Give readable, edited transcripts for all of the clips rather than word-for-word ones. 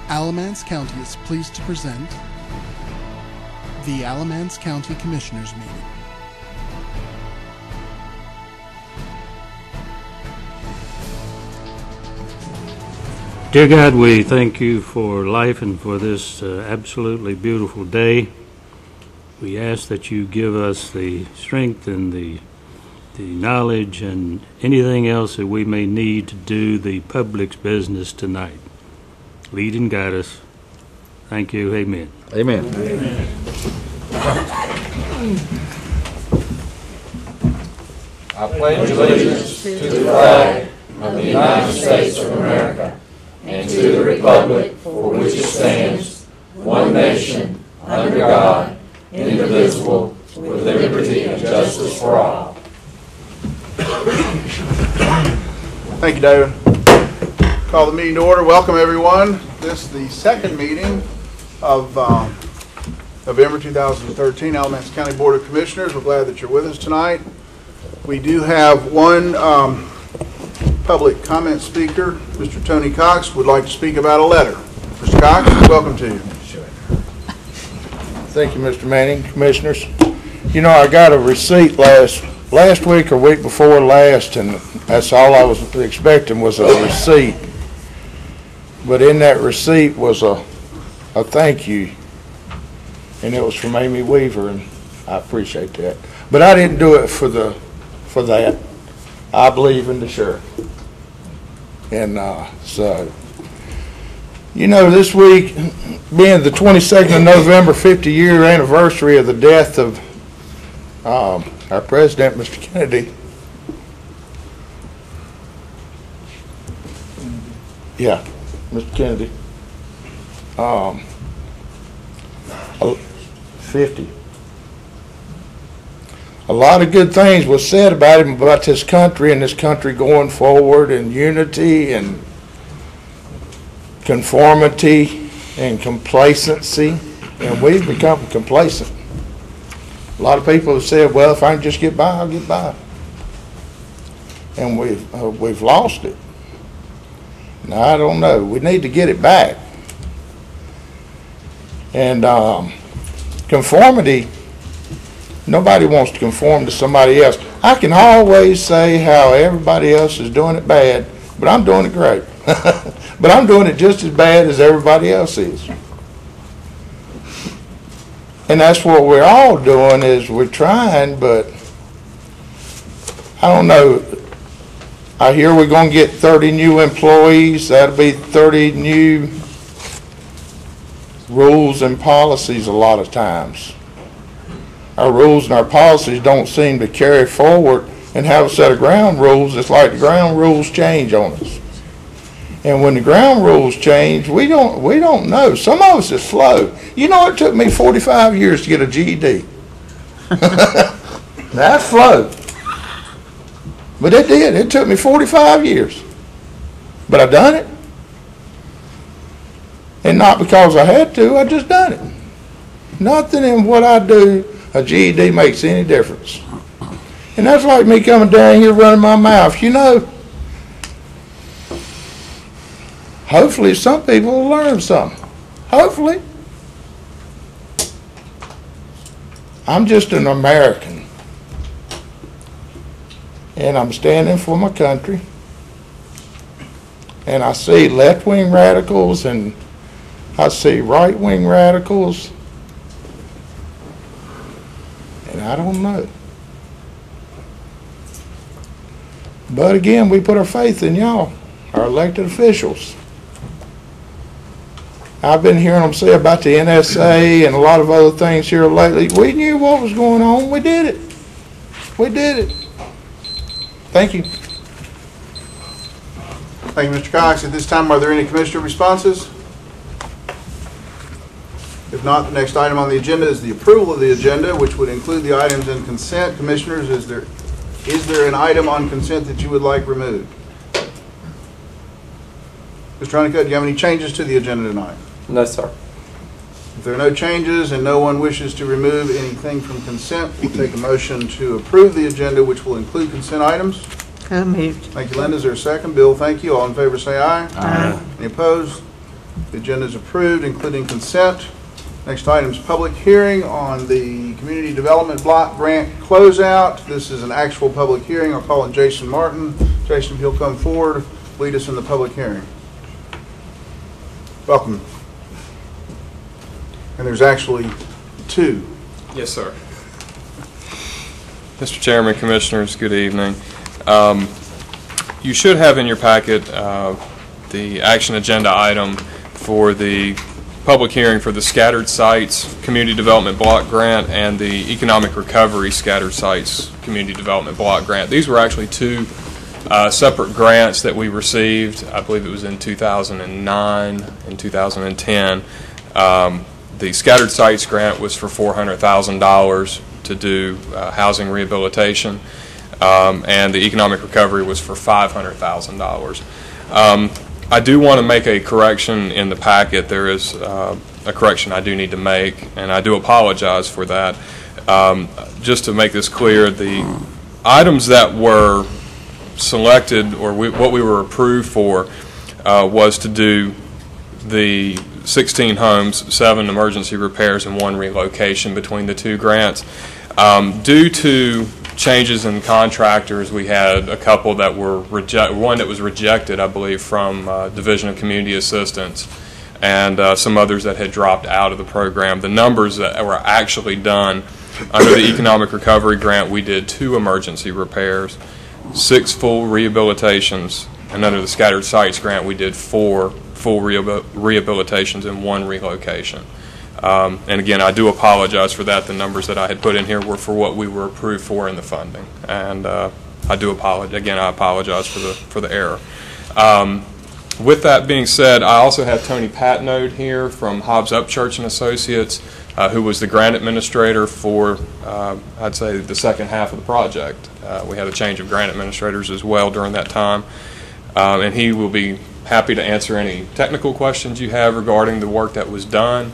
Alamance County is pleased to present the Alamance County Commissioners Meeting. Dear God, we thank you for life and for this absolutely beautiful day. We ask that you give us the strength and the knowledge and anything else that we may need to do the public's business tonight. Lead and guide us. Thank you. Amen. Amen. Amen. I pledge allegiance to the flag of the United States of America and to the republic for which it stands, one nation, under God, indivisible, with liberty and justice for all. Thank you, David. Call the meeting to order. Welcome, everyone. This is the second meeting of November 2013, Alamance County Board of Commissioners. We're glad that you're with us tonight. We do have one public comment speaker. Mr. Tony Cox would like to speak about a letter. Mr. Cox, welcome to you. Thank you, Mr. Manning. Commissioners, you know, I got a receipt last week or week before last, and that's all I was expecting was a receipt. But in that receipt was a thank you, and it was from Amy Weaver, and I appreciate that. But I didn't do it for that. I believe in the sheriff. And so, you know, this week being the 22nd of November, 50-year anniversary of the death of our president, Mr. Kennedy. Yeah, Mr. Kennedy. 50. A lot of good things was said about him, about this country and this country going forward, and unity and conformity and complacency, and we've become complacent. A lot of people have said, well, if I can just get by, I'll get by. And we've lost it. Now, I don't know. We need to get it back. And conformity, nobody wants to conform to somebody else. I can always say how everybody else is doing it bad, but I'm doing it great. But I'm doing it just as bad as everybody else is. And that's what we're all doing, is we're trying, but I don't know. I hear we're going to get 30 new employees. That'll be 30 new rules and policies a lot of times. Our rules and our policies don't seem to carry forward and have a set of ground rules. It's like the ground rules change on us. And when the ground rules change, we don't know. Some of us is slow. You know, it took me 45 years to get a GED. That's slow. But it did. It took me 45 years. But I done it. And not because I had to, I just done it. Nothing in what I do, a GED makes any difference. And that's like me coming down here running my mouth. You know, hopefully some people will learn something. Hopefully. I'm just an American. And I'm standing for my country. And I see left-wing radicals and I see right-wing radicals. And I don't know. But again, we put our faith in y'all, our elected officials. I've been hearing them say about the NSA and a lot of other things here lately. We knew what was going on. We did it. We did it. Thank you. Thank you, Mr. Cox. At this time, are there any commissioner responses? If not, the next item on the agenda is the approval of the agenda, which would include the items in consent. Commissioners, is there an item on consent that you would like removed? Mr. Honeycutt, do you have any changes to the agenda tonight? No, sir. If there are no changes and no one wishes to remove anything from consent, we'll take a motion to approve the agenda, which will include consent items. So moved. Thank you, Linda. Is there a second? Bill, thank you. All in favor say aye. Aye. Any opposed? The agenda is approved, including consent. Next item is public hearing on the Community Development Block Grant closeout. This is an actual public hearing. I'll call on Jason Martin. Jason, if you'll come forward, lead us in the public hearing. Welcome. And there's actually two. Yes, sir. Mr. Chairman, Commissioners, good evening. You should have in your packet the action agenda item for the public hearing for the Scattered Sites Community Development Block Grant and the Economic Recovery Scattered Sites Community Development Block Grant. These were actually two separate grants that we received. I believe it was in 2009 and 2010. The Scattered Sites grant was for $400,000 to do housing rehabilitation, and the Economic Recovery was for $500,000. I do want to make a correction in the packet. There is a correction I do need to make, and I do apologize for that. Just to make this clear, the items that were selected, or what we were approved for, was to do the 16 homes, 7 emergency repairs, and 1 relocation between the two grants. Due to changes in contractors, we had a couple that were one that was rejected, I believe, from Division of Community Assistance, and some others that had dropped out of the program. The numbers that were actually done under the Economic Recovery Grant, we did 2 emergency repairs, 6 full rehabilitations, and under the Scattered Sites Grant, we did 4 full rehabilitations and 1 relocation. And again, I do apologize for that. The numbers that I had put in here were for what we were approved for in the funding, and I do apologize. Again, I apologize for the error. With that being said, I also have Tony Patnode here from Hobbs Upchurch and Associates, who was the grant administrator for, I'd say, the second half of the project. We had a change of grant administrators as well during that time, and he will be happy to answer any technical questions you have regarding the work that was done.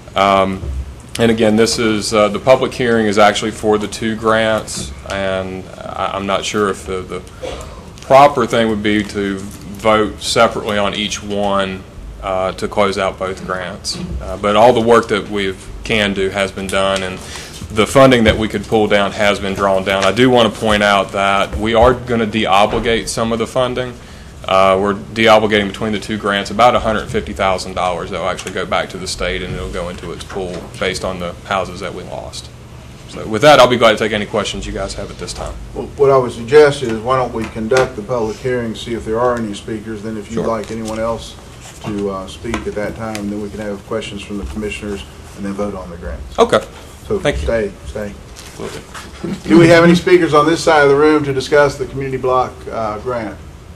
And again, this is the public hearing is actually for the 2 grants, and I'm not sure if the proper thing would be to vote separately on each one to close out both grants. But all the work that we can do has been done, and the funding that we could pull down has been drawn down. I do want to point out that we are going to de-obligate some of the funding. We're de-obligating between the 2 grants about $150,000 that will actually go back to the state, and it'll go into its pool based on the houses that we lost. So with that, I'll be glad to take any questions you guys have at this time. Well, what I would suggest is, why don't we conduct the public hearing, see if there are any speakers, then if you'd like anyone else to speak at that time, then we can have questions from the commissioners and then vote on the grants. Okay. So Thank you. Stay. Do we have any speakers on this side of the room to discuss the community block grant?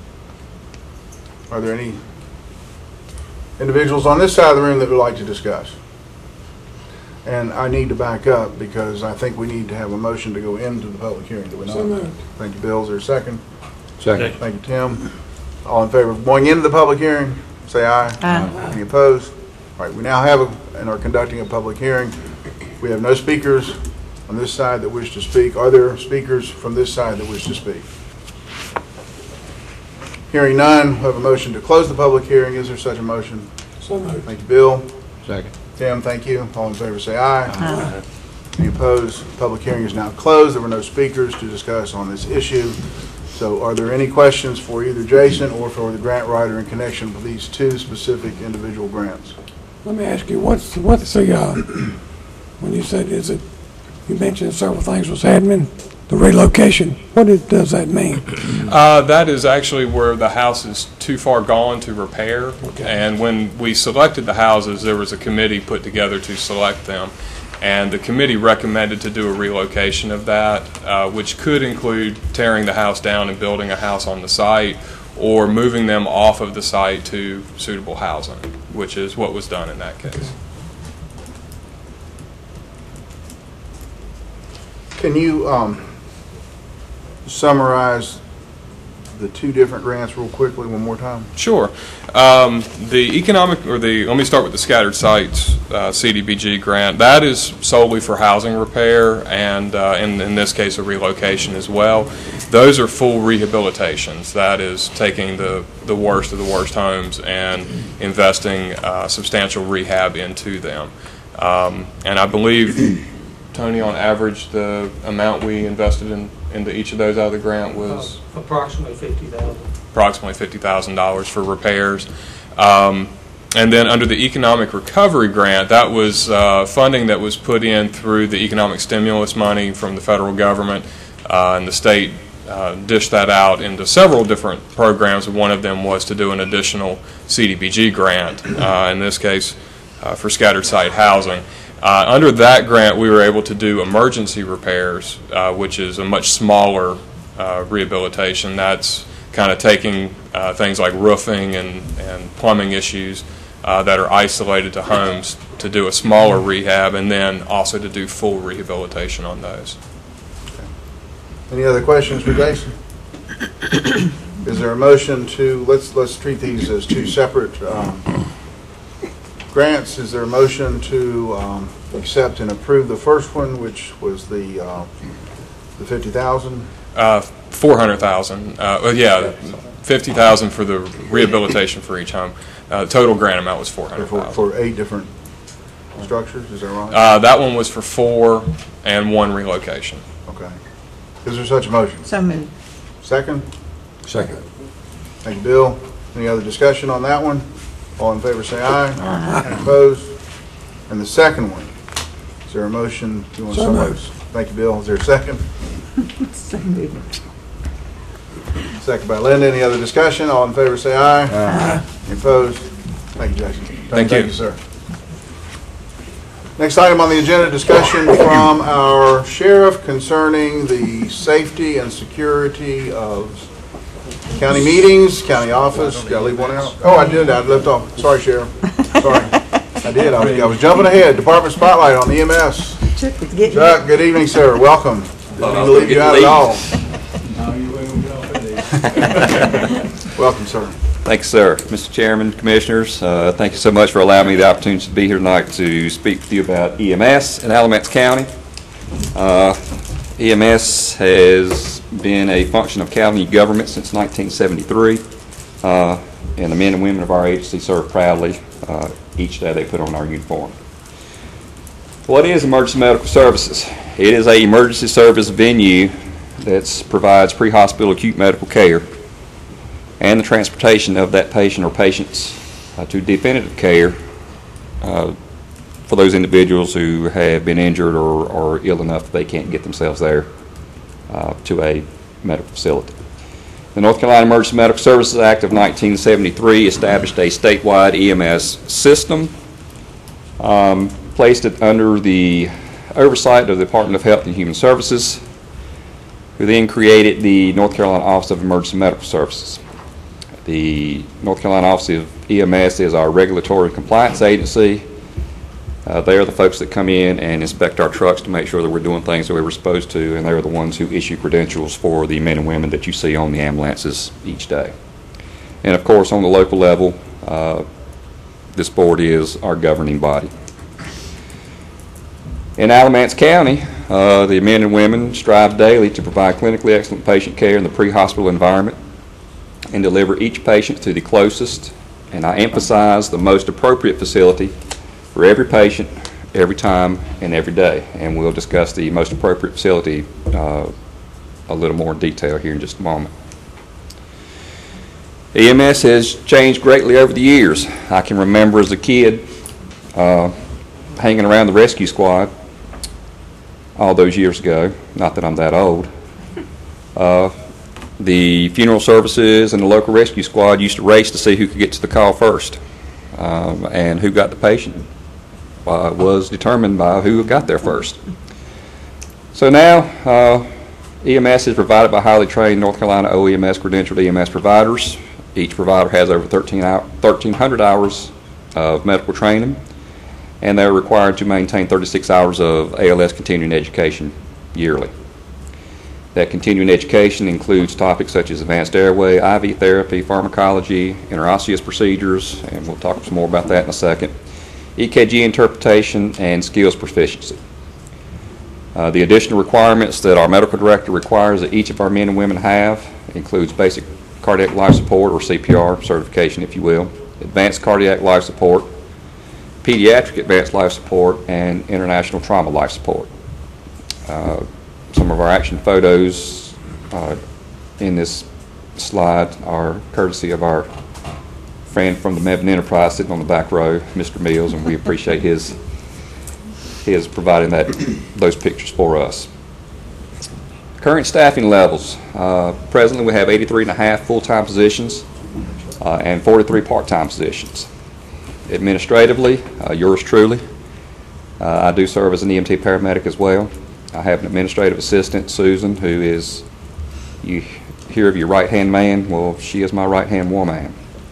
Are there any individuals on this side of the room that would like to discuss? And I need to back up because I think we need to have a motion to go into the public hearing. Do we not? Thank you, Bill. Is there a second? Second. Thank you, Tim. All in favor of going into the public hearing, say aye. Aye. Any opposed? All right, we now have and are conducting a public hearing. We have no speakers on this side that wish to speak. Are there speakers from this side that wish to speak? Hearing none, we have a motion to close the public hearing. Is there such a motion? So moved. Thank you, Bill. Second. Tim, thank you. All in favor say aye. Aye. Any opposed? Public hearing is now closed. There were no speakers to discuss on this issue. So are there any questions for either Jason or for the grant writer in connection with these 2 specific individual grants? Let me ask you, what's the when you said, you mentioned several things was admin, the relocation, what does that mean? That is actually where the house is too far gone to repair. Okay. And when we selected the houses, there was a committee put together to select them. And the committee recommended to do a relocation of that, which could include tearing the house down and building a house on the site, or moving them off of the site to suitable housing, which is what was done in that case. Can you summarize the 2 different grants real quickly one more time? Sure. Let me start with the Scattered Sites CDBG grant. That is solely for housing repair and in this case a relocation as well. Those are full rehabilitations. That is taking the worst of the worst homes and investing substantial rehab into them. And I believe, Tony, on average, the amount we invested into each of those out of the grant was approximately $50,000. Approximately $50,000 for repairs. And then under the Economic Recovery Grant, that was funding that was put in through the economic stimulus money from the federal government, and the state dished that out into several different programs. One of them was to do an additional CDBG grant, in this case for scattered site housing. Under that grant, we were able to do emergency repairs, which is a much smaller rehabilitation. That's kind of taking things like roofing and plumbing issues that are isolated to homes to do a smaller rehab, and then also to do full rehabilitation on those. Any other questions for Jason? Is there a motion to, let's treat these as two separate grants. Is there a motion to accept and approve the first one, which was the $50,000? $400,000. Yeah, $50,000 for the rehabilitation for each home. Total grant amount was $400,000 for 8 different structures. Is that right? That one was for 4 and 1 relocation. Okay. Is there such a motion? So moved. Second? Second. Thank you, Bill. Any other discussion on that one? All in favor say aye. Aye. Opposed? And the second one, is there a motion? You want So moved. Thank you, Bill. Is there a second? So moved. Second by Linda. Any other discussion? All in favor say aye. Aye. Any opposed? Thank you, Jason. Thank you, sir. Next item on the agenda, discussion from our sheriff concerning the safety and security of county meetings, county office. Did I leave one out? Oh, I did. I left off. Sorry, Sheriff. Sorry. I did. I was jumping ahead. Department Spotlight on EMS. Chuck was getting Chuck, good evening, sir. Welcome. Didn't mean to leave you out at all. Welcome, sir. Thank you, sir. Mr. Chairman, Commissioners, thank you so much for allowing me the opportunity to be here tonight to speak with you about EMS in Alamance County. EMS has been a function of county government since 1973, and the men and women of our agency serve proudly each day they put on our uniform. What is emergency medical services? It is an emergency service venue that provides pre-hospital acute medical care and the transportation of that patient or patients to definitive care for those individuals who have been injured or ill enough that they can't get themselves there to a medical facility. The North Carolina Emergency Medical Services Act of 1973 established a statewide EMS system, placed it under the oversight of the Department of Health and Human Services, who then created the North Carolina Office of Emergency Medical Services. The North Carolina Office of EMS is our regulatory and compliance agency. They are the folks that come in and inspect our trucks to make sure that we're doing things that we were supposed to, and they are the ones who issue credentials for the men and women that you see on the ambulances each day. And of course, on the local level, this board is our governing body. In Alamance County, the men and women strive daily to provide clinically excellent patient care in the pre-hospital environment and deliver each patient to the closest, and I emphasize the most appropriate facility for every patient, every time, and every day. And we'll discuss the most appropriate facility a little more in detail here in just a moment. EMS has changed greatly over the years. I can remember as a kid hanging around the rescue squad all those years ago, not that I'm that old. The funeral services and the local rescue squad used to race to see who could get to the call first, and who got the patient was determined by who got there first. So now EMS is provided by highly trained North Carolina OEMS credentialed EMS providers. Each provider has over 1,300 hours of medical training, and they're required to maintain 36 hours of ALS continuing education yearly. That continuing education includes topics such as advanced airway, IV therapy, pharmacology, interosseous procedures, and we'll talk some more about that in a second, EKG interpretation, and skills proficiency. The additional requirements that our medical director requires that each of our men and women have includes basic cardiac life support, or CPR certification, if you will, advanced cardiac life support, pediatric advanced life support, and international trauma life support. Some of our action photos in this slide are courtesy of our friend from the Mebane Enterprise sitting on the back row, Mr. Mills, and we appreciate his providing those pictures for us. Current staffing levels. Presently we have 83.5 full-time positions and 43 part-time positions. Administratively, yours truly. I do serve as an EMT paramedic as well. I have an administrative assistant, Susan, who is, you hear of your right-hand man, well, she is my right-hand woman.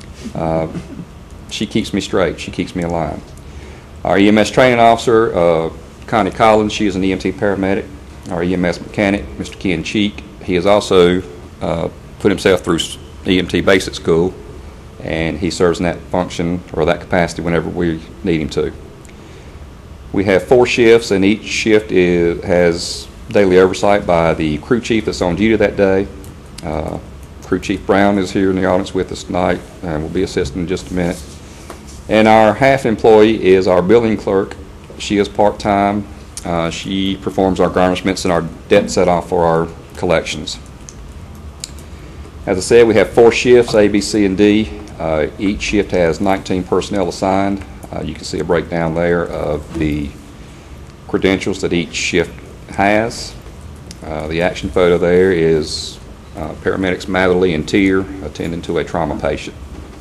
She keeps me straight. She keeps me aligned. Our EMS training officer, Connie Collins, she is an EMT paramedic. Our EMS mechanic, Mr. Ken Cheek, he has also put himself through EMT basic school, and he serves in that function or that capacity whenever we need him to. We have 4 shifts, and each shift has daily oversight by the crew chief that's on duty that day. Crew Chief Brown is here in the audience with us tonight and will be assisting in just a minute. And our half employee is our billing clerk. She is part-time. She performs our garnishments and our debt set-off for our collections. As I said, we have 4 shifts, A, B, C, and D. Each shift has 19 personnel assigned. You can see a breakdown there of the credentials that each shift has. The action photo there is paramedics Matherly and Tier attending to a trauma patient.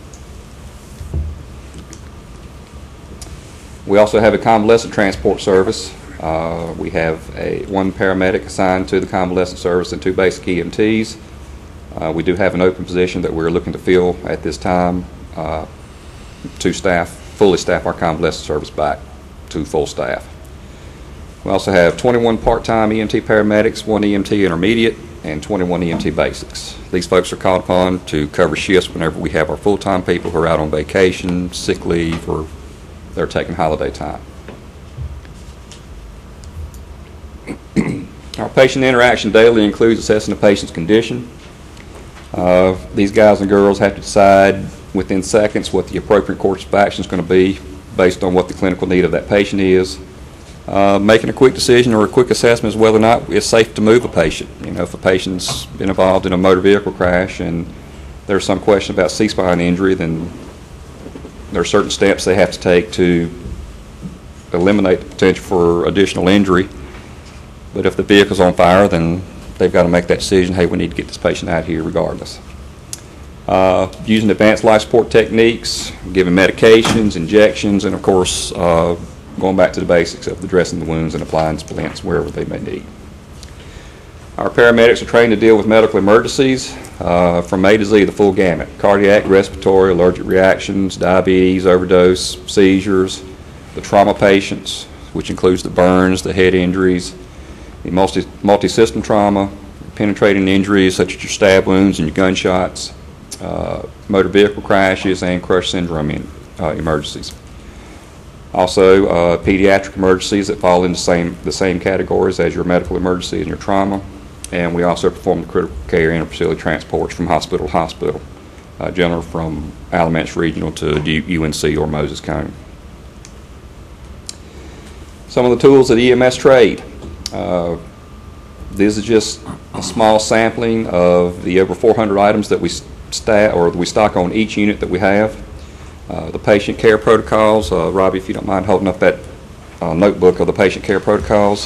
We also have a convalescent transport service. We have one paramedic assigned to the convalescent service and 2 basic EMTs. We do have an open position that we're looking to fill at this time to fully staff our convalescent service back to full staff. We also have 21 part-time EMT paramedics, 1 EMT intermediate, and 21 EMT basics. These folks are called upon to cover shifts whenever we have our full-time people who are out on vacation, sick leave, or they're taking holiday time. Our patient interaction daily includes assessing the patient's condition. These guys and girls have to decide within seconds what the appropriate course of action is going to be based on what the clinical need of that patient is. Making a quick decision or a quick assessment is whether or not it's safe to move a patient. You know, if a patient's been involved in a motor vehicle crash and there's some question about C-spine injury, then there are certain steps they have to take to eliminate the potential for additional injury. But if the vehicle's on fire, then they've got to make that decision, hey, we need to get this patient out here regardless. Using advanced life support techniques, giving medications, injections, and of course, going back to the basics of addressing the wounds and applying splints wherever they may need. Our paramedics are trained to deal with medical emergencies from A to Z, the full gamut: cardiac, respiratory, allergic reactions, diabetes, overdose, seizures, the trauma patients, which includes the burns, the head injuries, the multi-system trauma, penetrating injuries such as your stab wounds and your gunshots, motor vehicle crashes, and crush syndrome emergencies. Also, pediatric emergencies that fall in the same categories as your medical emergency and your trauma. And we also perform the critical care interfacility transports from hospital to hospital, generally from Alamance Regional to UNC or Moses County. Some of the tools of the EMS trade. This is just a small sampling of the over 400 items that we stock on each unit that we have. The patient care protocols. Robbie, if you don't mind holding up that notebook of the patient care protocols.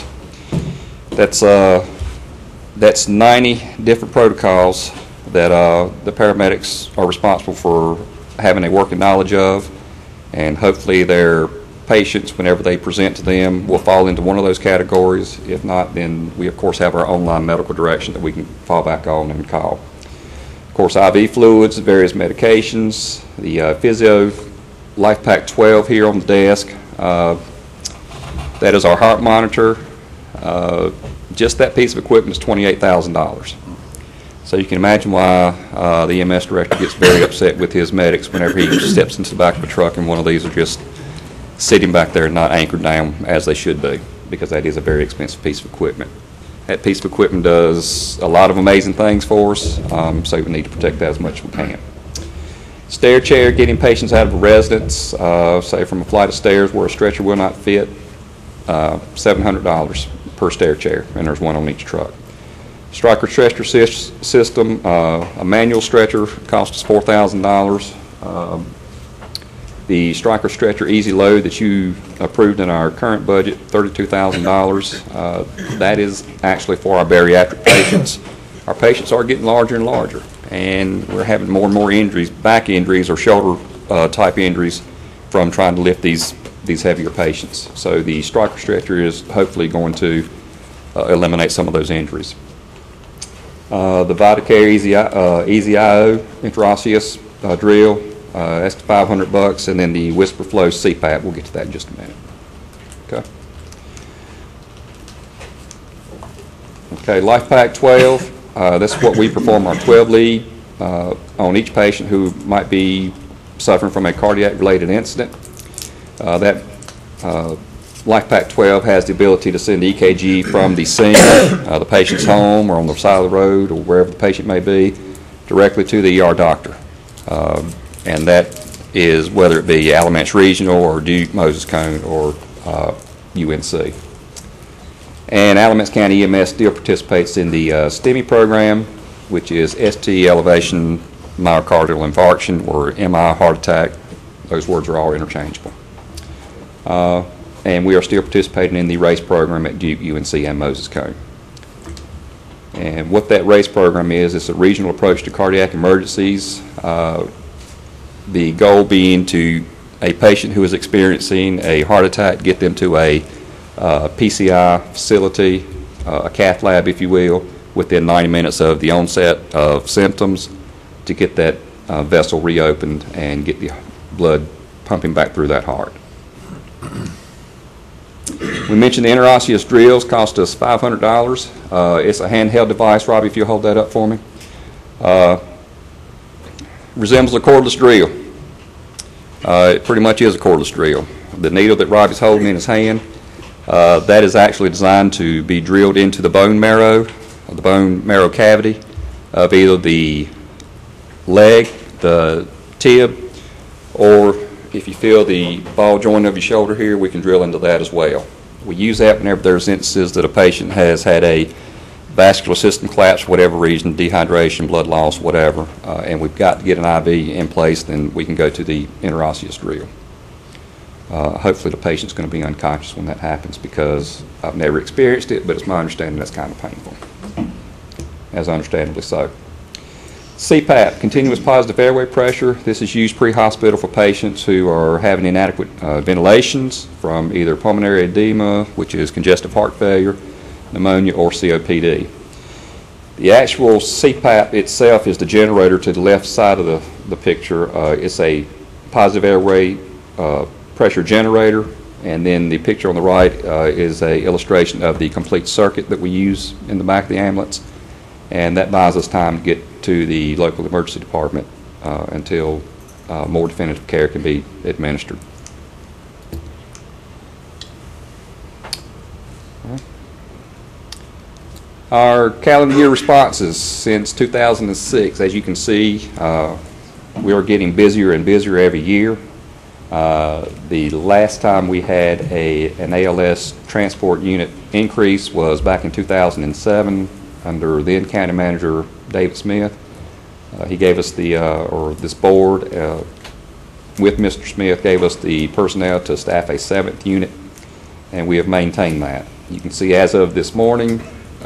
That's 90 different protocols that the paramedics are responsible for having a working knowledge of, and hopefully their patients, whenever they present to them, will fall into one of those categories. If not, then we of course have our online medical direction that we can fall back on and call. Of course, IV fluids, various medications, the Physio LifePak 12 here on the desk. That is our heart monitor. Just that piece of equipment is $28,000. So you can imagine why the EMS director gets very upset with his medics whenever he steps into the back of a truck and one of these are just sitting back there and not anchored down as they should be. because that is a very expensive piece of equipment. That piece of equipment does a lot of amazing things for us, so we need to protect that as much as we can. Stair chair, getting patients out of a residence, say from a flight of stairs where a stretcher will not fit, $700 per stair chair, and there's one on each truck. Stryker stretcher system, a manual stretcher costs us $4,000. The Stryker stretcher easy load that you approved in our current budget, $32,000. That is actually for our bariatric patients. Our patients are getting larger and larger, and we're having more and more injuries, back injuries or shoulder type injuries from trying to lift these heavier patients. So the Stryker stretcher is hopefully going to eliminate some of those injuries. The VitaCare Easy IO intraosseous drill, that's $500, and then the Whisper Flow CPAP. We'll get to that in just a minute. Okay, LifePak 12. This is what we perform our 12 lead on each patient who might be suffering from a cardiac-related incident. That LifePak 12 has the ability to send EKG from the scene, the patient's home, or on the side of the road, or wherever the patient may be, directly to the ER doctor. And that is whether it be Alamance Regional or Duke, Moses Cone, or UNC. And Alamance County EMS still participates in the STEMI program, which is ST elevation myocardial infarction, or MI heart attack. Those words are all interchangeable. And we are still participating in the RACE program at Duke, UNC, and Moses Cone. And what that RACE program is, it's a regional approach to cardiac emergencies. The goal being to a patient who is experiencing a heart attack, get them to a PCI facility, a cath lab, if you will, within 90 minutes of the onset of symptoms to get that vessel reopened and get the blood pumping back through that heart. We mentioned the interosseous drills cost us $500. It's a handheld device. Robbie, if you'll hold that up for me. Resembles a cordless drill. It pretty much is a cordless drill. The needle that Robbie's holding in his hand, that is actually designed to be drilled into the bone marrow cavity of either the leg, the tib, or if you feel the ball joint of your shoulder here, we can drill into that as well. We use that whenever there's instances that a patient has had a vascular system collapse for whatever reason, dehydration, blood loss, whatever, and we've got to get an IV in place, then we can go to the interosseous drill. Hopefully the patient's going to be unconscious when that happens, because I've never experienced it, but it's my understanding that's kind of painful, as understandably so. CPAP, continuous positive airway pressure. This is used pre-hospital for patients who are having inadequate ventilations from either pulmonary edema, which is congestive heart failure, pneumonia, or COPD. The actual CPAP itself is the generator to the left side of the picture. It's a positive airway pressure generator, and then the picture on the right is an illustration of the complete circuit that we use in the back of the ambulance, and that buys us time to get to the local emergency department until more definitive care can be administered. Our calendar year responses since 2006, as you can see, we are getting busier and busier every year. The last time we had an ALS transport unit increase was back in 2007 under then County Manager David Smith. He gave us this board with Mr. Smith gave us the personnel to staff a 7th unit, and we have maintained that. You can see as of this morning,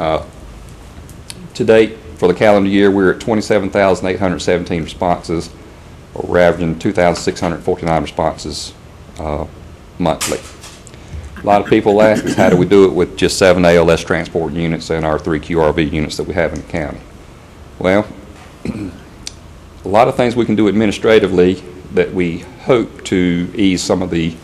to date for the calendar year, we're at 27,817 responses, or we're averaging 2,649 responses monthly. A lot of people ask us, how do we do it with just 7 ALS transport units and our 3 QRV units that we have in the county? Well, a lot of things we can do administratively that we hope to ease some of the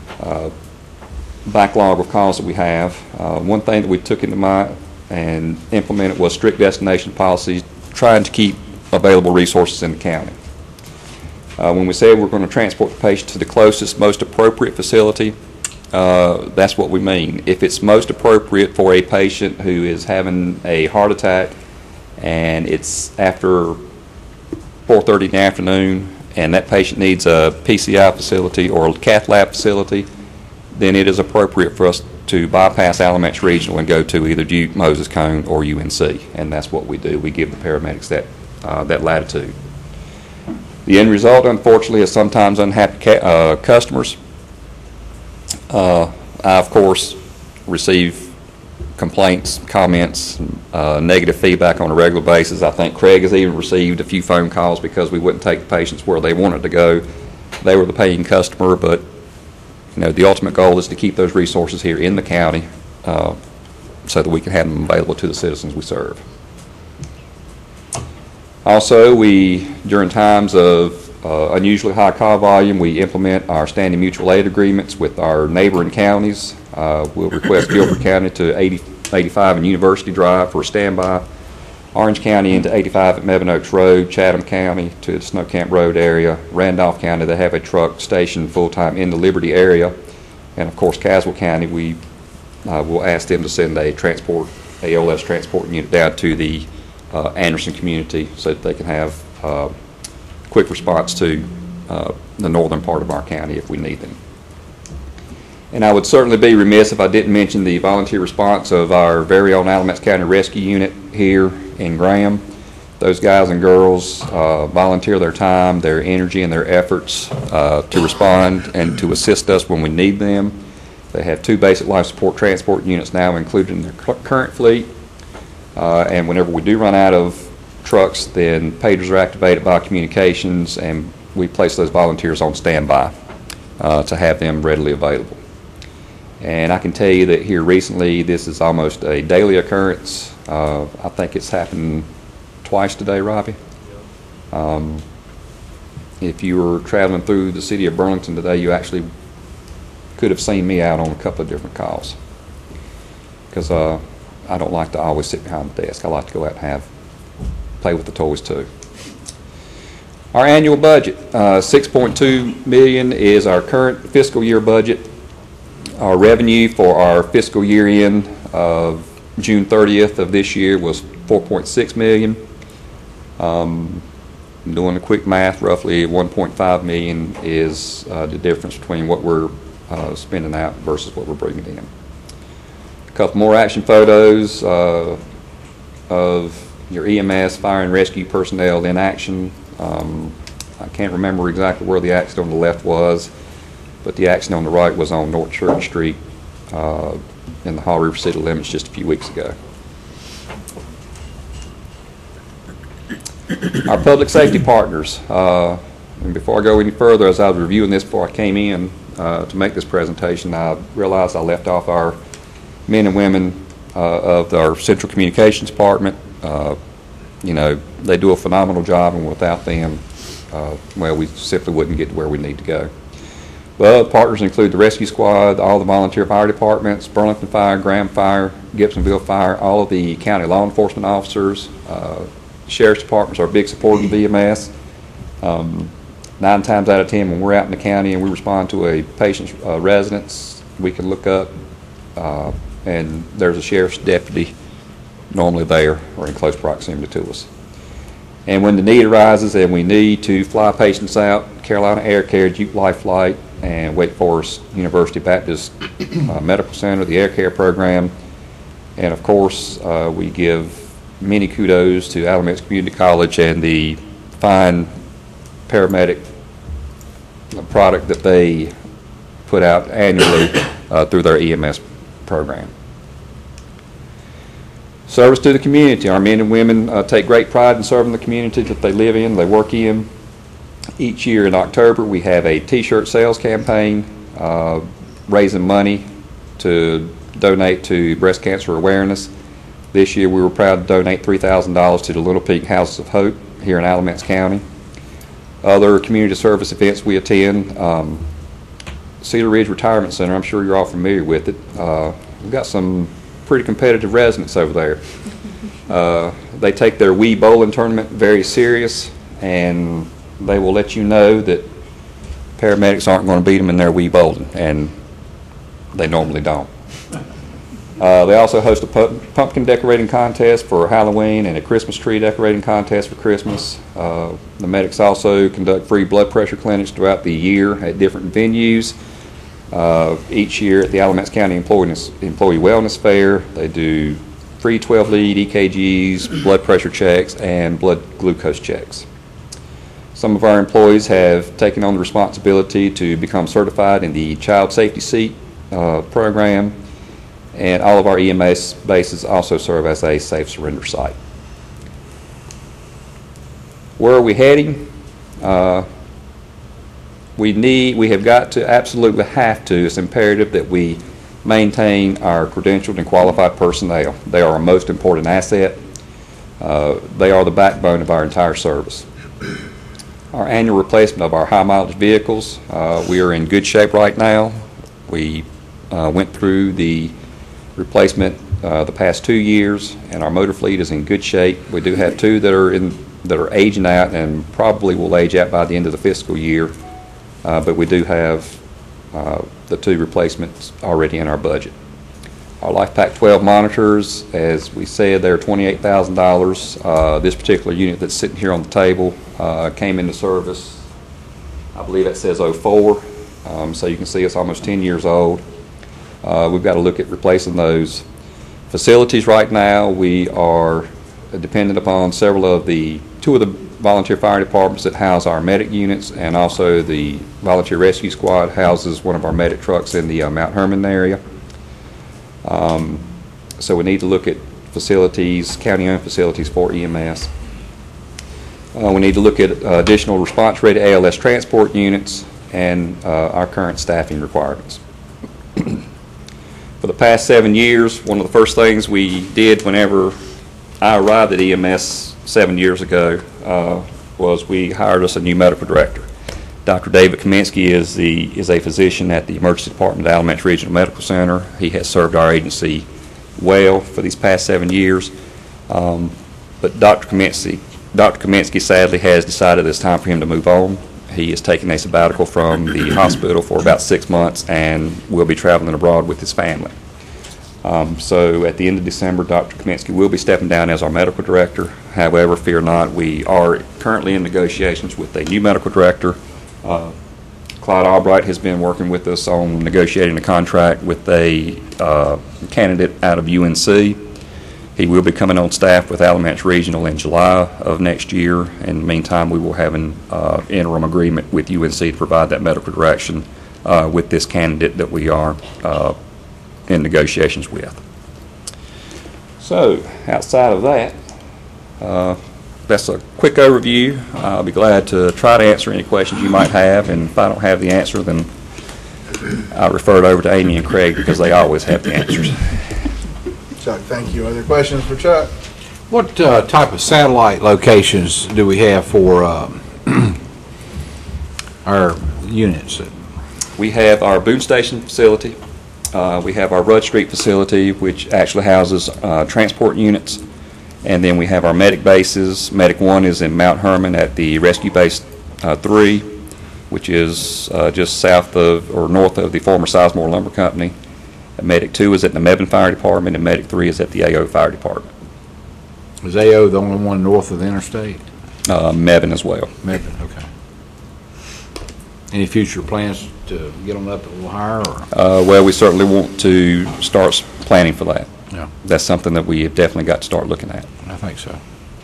backlog of calls that we have. One thing that we took into mind and implemented was strict destination policies, trying to keep available resources in the county. When we said we're going to transport the patient to the closest, most appropriate facility, that's what we mean. If it's most appropriate for a patient who is having a heart attack and it's after 4:30 in the afternoon and that patient needs a PCI facility or a cath lab facility, then it is appropriate for us to bypass Alamance Regional and go to either Duke, Moses Cone, or UNC, and that's what we do. We give the paramedics that latitude. The end result, unfortunately, is sometimes unhappy customers. I, of course, receive complaints, comments, negative feedback on a regular basis. I think Craig has even received a few phone calls because we wouldn't take the patients where they wanted to go. They were the paying customer, but the ultimate goal is to keep those resources here in the county so that we can have them available to the citizens we serve. Also, during times of unusually high call volume, we implement our standing mutual aid agreements with our neighboring counties. We'll request Guilford County to 85 and University Drive for a standby, Orange County into 85 at Mevin Oaks Road, Chatham County to the Snow Camp Road area, Randolph County, they have a truck stationed full-time in the Liberty area, and of course Caswell County, we will ask them to send a ALS transport unit down to the Anderson community so that they can have quick response to the northern part of our county if we need them. And I would certainly be remiss if I didn't mention the volunteer response of our very own Alamance County Rescue Unit here in Graham. Those guys and girls volunteer their time, their energy, and their efforts to respond and to assist us when we need them. They have 2 basic life support transport units now included in their current fleet. And whenever we do run out of trucks, then pagers are activated by communications, and we place those volunteers on standby to have them readily available. And I can tell you that here recently, this is almost a daily occurrence. I think it's happened twice today, Robbie. If you were traveling through the city of Burlington today, you actually could have seen me out on a couple of different calls. Because I don't like to always sit behind the desk. I like to go out and play with the toys too. Our annual budget, $6.2 million is our current fiscal year budget. Our revenue for our fiscal year end of June 30th of this year was $4.6 million. Doing a quick math, roughly $1.5 million is the difference between what we're spending out versus what we're bringing in. A couple more action photos of your EMS, fire and rescue personnel in action. I can't remember exactly where the accident on the left was, but the accident on the right was on North Church Street in the Haw River city limits just a few weeks ago. Our public safety partners. And before I go any further, as I was reviewing this before I came in to make this presentation, I realized I left off our men and women of our Central Communications Department. They do a phenomenal job, and without them, well, we simply wouldn't get to where we need to go. Well, partners include the Rescue Squad, all the volunteer fire departments, Burlington Fire, Graham Fire, Gibsonville Fire, all of the county law enforcement officers. Sheriff's departments are big supporters of VMS. 9 times out of 10, when we're out in the county and we respond to a patient's residence, we can look up and there's a sheriff's deputy normally there or in close proximity to us. And when the need arises and we need to fly patients out, Carolina Air Care, Duke Life Flight, and Wake Forest University Baptist Medical Center, the Air Care program, and of course we give many kudos to Alamance Community College and the fine paramedic product that they put out annually through their EMS program. Service to the community. Our men and women take great pride in serving the community that they live in, they work in. Each year in October we have a t-shirt sales campaign raising money to donate to breast cancer awareness. This year we were proud to donate $3,000 to the Little Peak Houses of Hope here in Alamance County. Other community service events we attend, Cedar Ridge Retirement Center, I'm sure you're all familiar with it. We've got some pretty competitive residents over there. They take their Wii bowling tournament very serious, and they will let you know that paramedics aren't going to beat them in their Wii bowling. And they normally don't. They also host a pumpkin decorating contest for Halloween and a Christmas tree decorating contest for Christmas. The medics also conduct free blood pressure clinics throughout the year at different venues. Each year at the Alamance County Employee Wellness Fair, they do free 12-lead EKGs, blood pressure checks, and blood glucose checks. Some of our employees have taken on the responsibility to become certified in the Child Safety Seat program, and all of our EMS bases also serve as a safe surrender site. Where are we heading? We have got to, absolutely have to, it's imperative that we maintain our credentialed and qualified personnel. They are our most important asset. They are the backbone of our entire service. Our annual replacement of our high mileage vehicles, we are in good shape right now. We went through the replacement the past 2 years, and our motor fleet is in good shape. We do have two that are aging out and probably will age out by the end of the fiscal year, but we do have the two replacements already in our budget. Our LifePak 12 monitors, as we said, they're $28,000. This particular unit that's sitting here on the table came into service, I believe it says 04, so you can see it's almost 10 years old. We've got to look at replacing those. Facilities right now, we are dependent upon two of the volunteer fire departments that house our medic units, and also the volunteer rescue squad houses one of our medic trucks in the Mount Herman area. So we need to look at facilities, county-owned facilities for EMS. We need to look at additional response-ready ALS transport units and our current staffing requirements. For the past 7 years, one of the first things we did whenever I arrived at EMS 7 years ago was we hired us a new medical director. Dr. David Kaminsky is a physician at the Emergency Department at Alamance Regional Medical Center. He has served our agency well for these past 7 years, but Dr. Kaminsky sadly has decided it's time for him to move on. He is taking a sabbatical from the hospital for about 6 months and will be traveling abroad with his family. So at the end of December, Dr. Kaminsky will be stepping down as our medical director. However, fear not, we are currently in negotiations with a new medical director. Clyde Albright has been working with us on negotiating a contract with a candidate out of UNC. He will be coming on staff with Alamance Regional in July of next year. In the meantime, we will have an interim agreement with UNC to provide that medical direction with this candidate that we are in negotiations with. So, outside of that, that's a quick overview. I'll be glad to try to answer any questions you might have, and if I don't have the answer, then I'll refer it over to Amy and Craig because they always have the answers. Chuck, thank you. Other questions for Chuck? What type of satellite locations do we have for our units? We have our Boone Station facility. We have our Rudd Street facility, which actually houses transport units. And then we have our medic bases. Medic 1 is in Mount Herman at the Rescue Base 3, which is just south of or north of the former Sizemore Lumber Company. Medic 2 is at the Mebane Fire Department, and Medic 3 is at the AO Fire Department. Is AO the only one north of the interstate? Mebane as well. Mebane, okay. Any future plans to get them up a little higher? Or? Well, we certainly want to start planning for that. Yeah. That's something that we have definitely got to start looking at. I think so.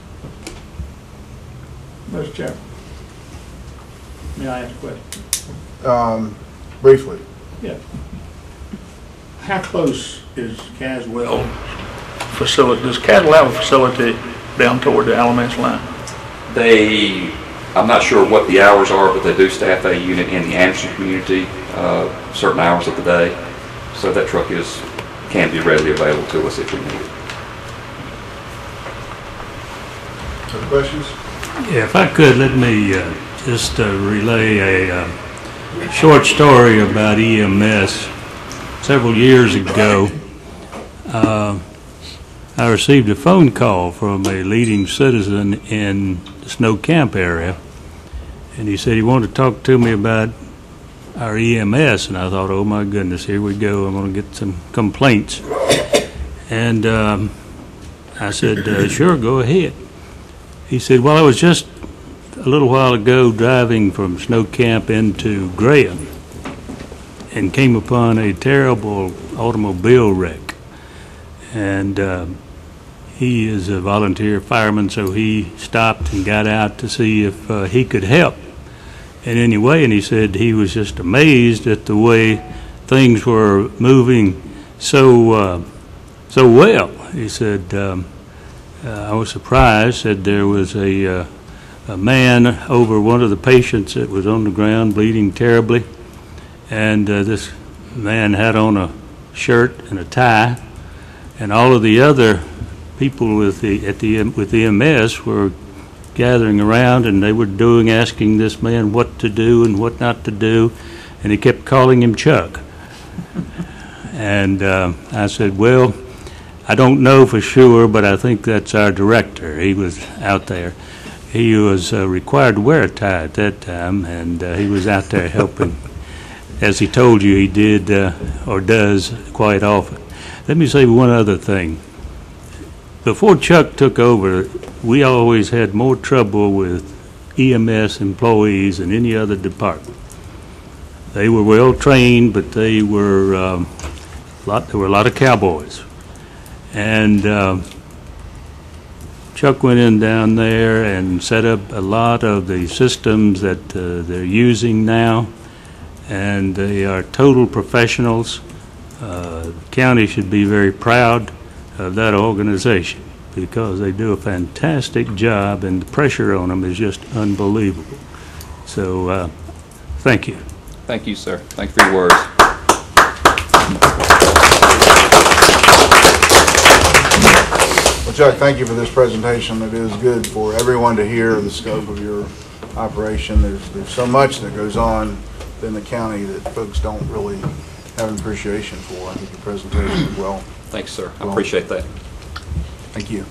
Mr. Chairman, may I ask a question? Briefly. Yeah. How close is Caswell facility? Does Caswell have a facility down toward the Alamance line? I'm not sure what the hours are, but they do staff a unit in the Anderson community certain hours of the day. So that truck can be readily available to us if we need it. Other questions? Yeah, if I could, let me just relay a short story about EMS. Several years ago, I received a phone call from a leading citizen in the Snow Camp area, and he said he wanted to talk to me about our EMS, and I thought, oh my goodness, here we go. I'm going to get some complaints. And I said, sure, go ahead. He said, well, I was just a little while ago driving from Snow Camp into Graham and came upon a terrible automobile wreck. And he is a volunteer fireman, so he stopped and got out to see if he could help in any way. And he said he was just amazed at the way things were moving so well. He said, I was surprised. Said there was a man over one of the patients that was on the ground bleeding terribly, and this man had on a shirt and a tie, and all of the other people with EMS were gathering around, and they were asking this man what to do and what not to do, and he kept calling him Chuck. And I said, well, I don't know for sure, but I think that's our director. He was out there. He was required to wear a tie at that time, and he was out there helping. As he told you, he did or does quite often. Let me say one other thing. Before Chuck took over, we always had more trouble with EMS employees than any other department. They were well trained, but they were there were a lot of cowboys. And Chuck went in down there and set up a lot of the systems that they're using now, and they are total professionals. The county should be very proud of that organization because they do a fantastic job, and the pressure on them is just unbelievable. So thank you. Thank you, sir. Thank you for your words. Well, Chuck, thank you for this presentation. It is good for everyone to hear the scope of your operation. There's so much that goes on in the county that folks don't really have an appreciation for. I think your presentation was well. Thanks, sir. I appreciate that. Thank you.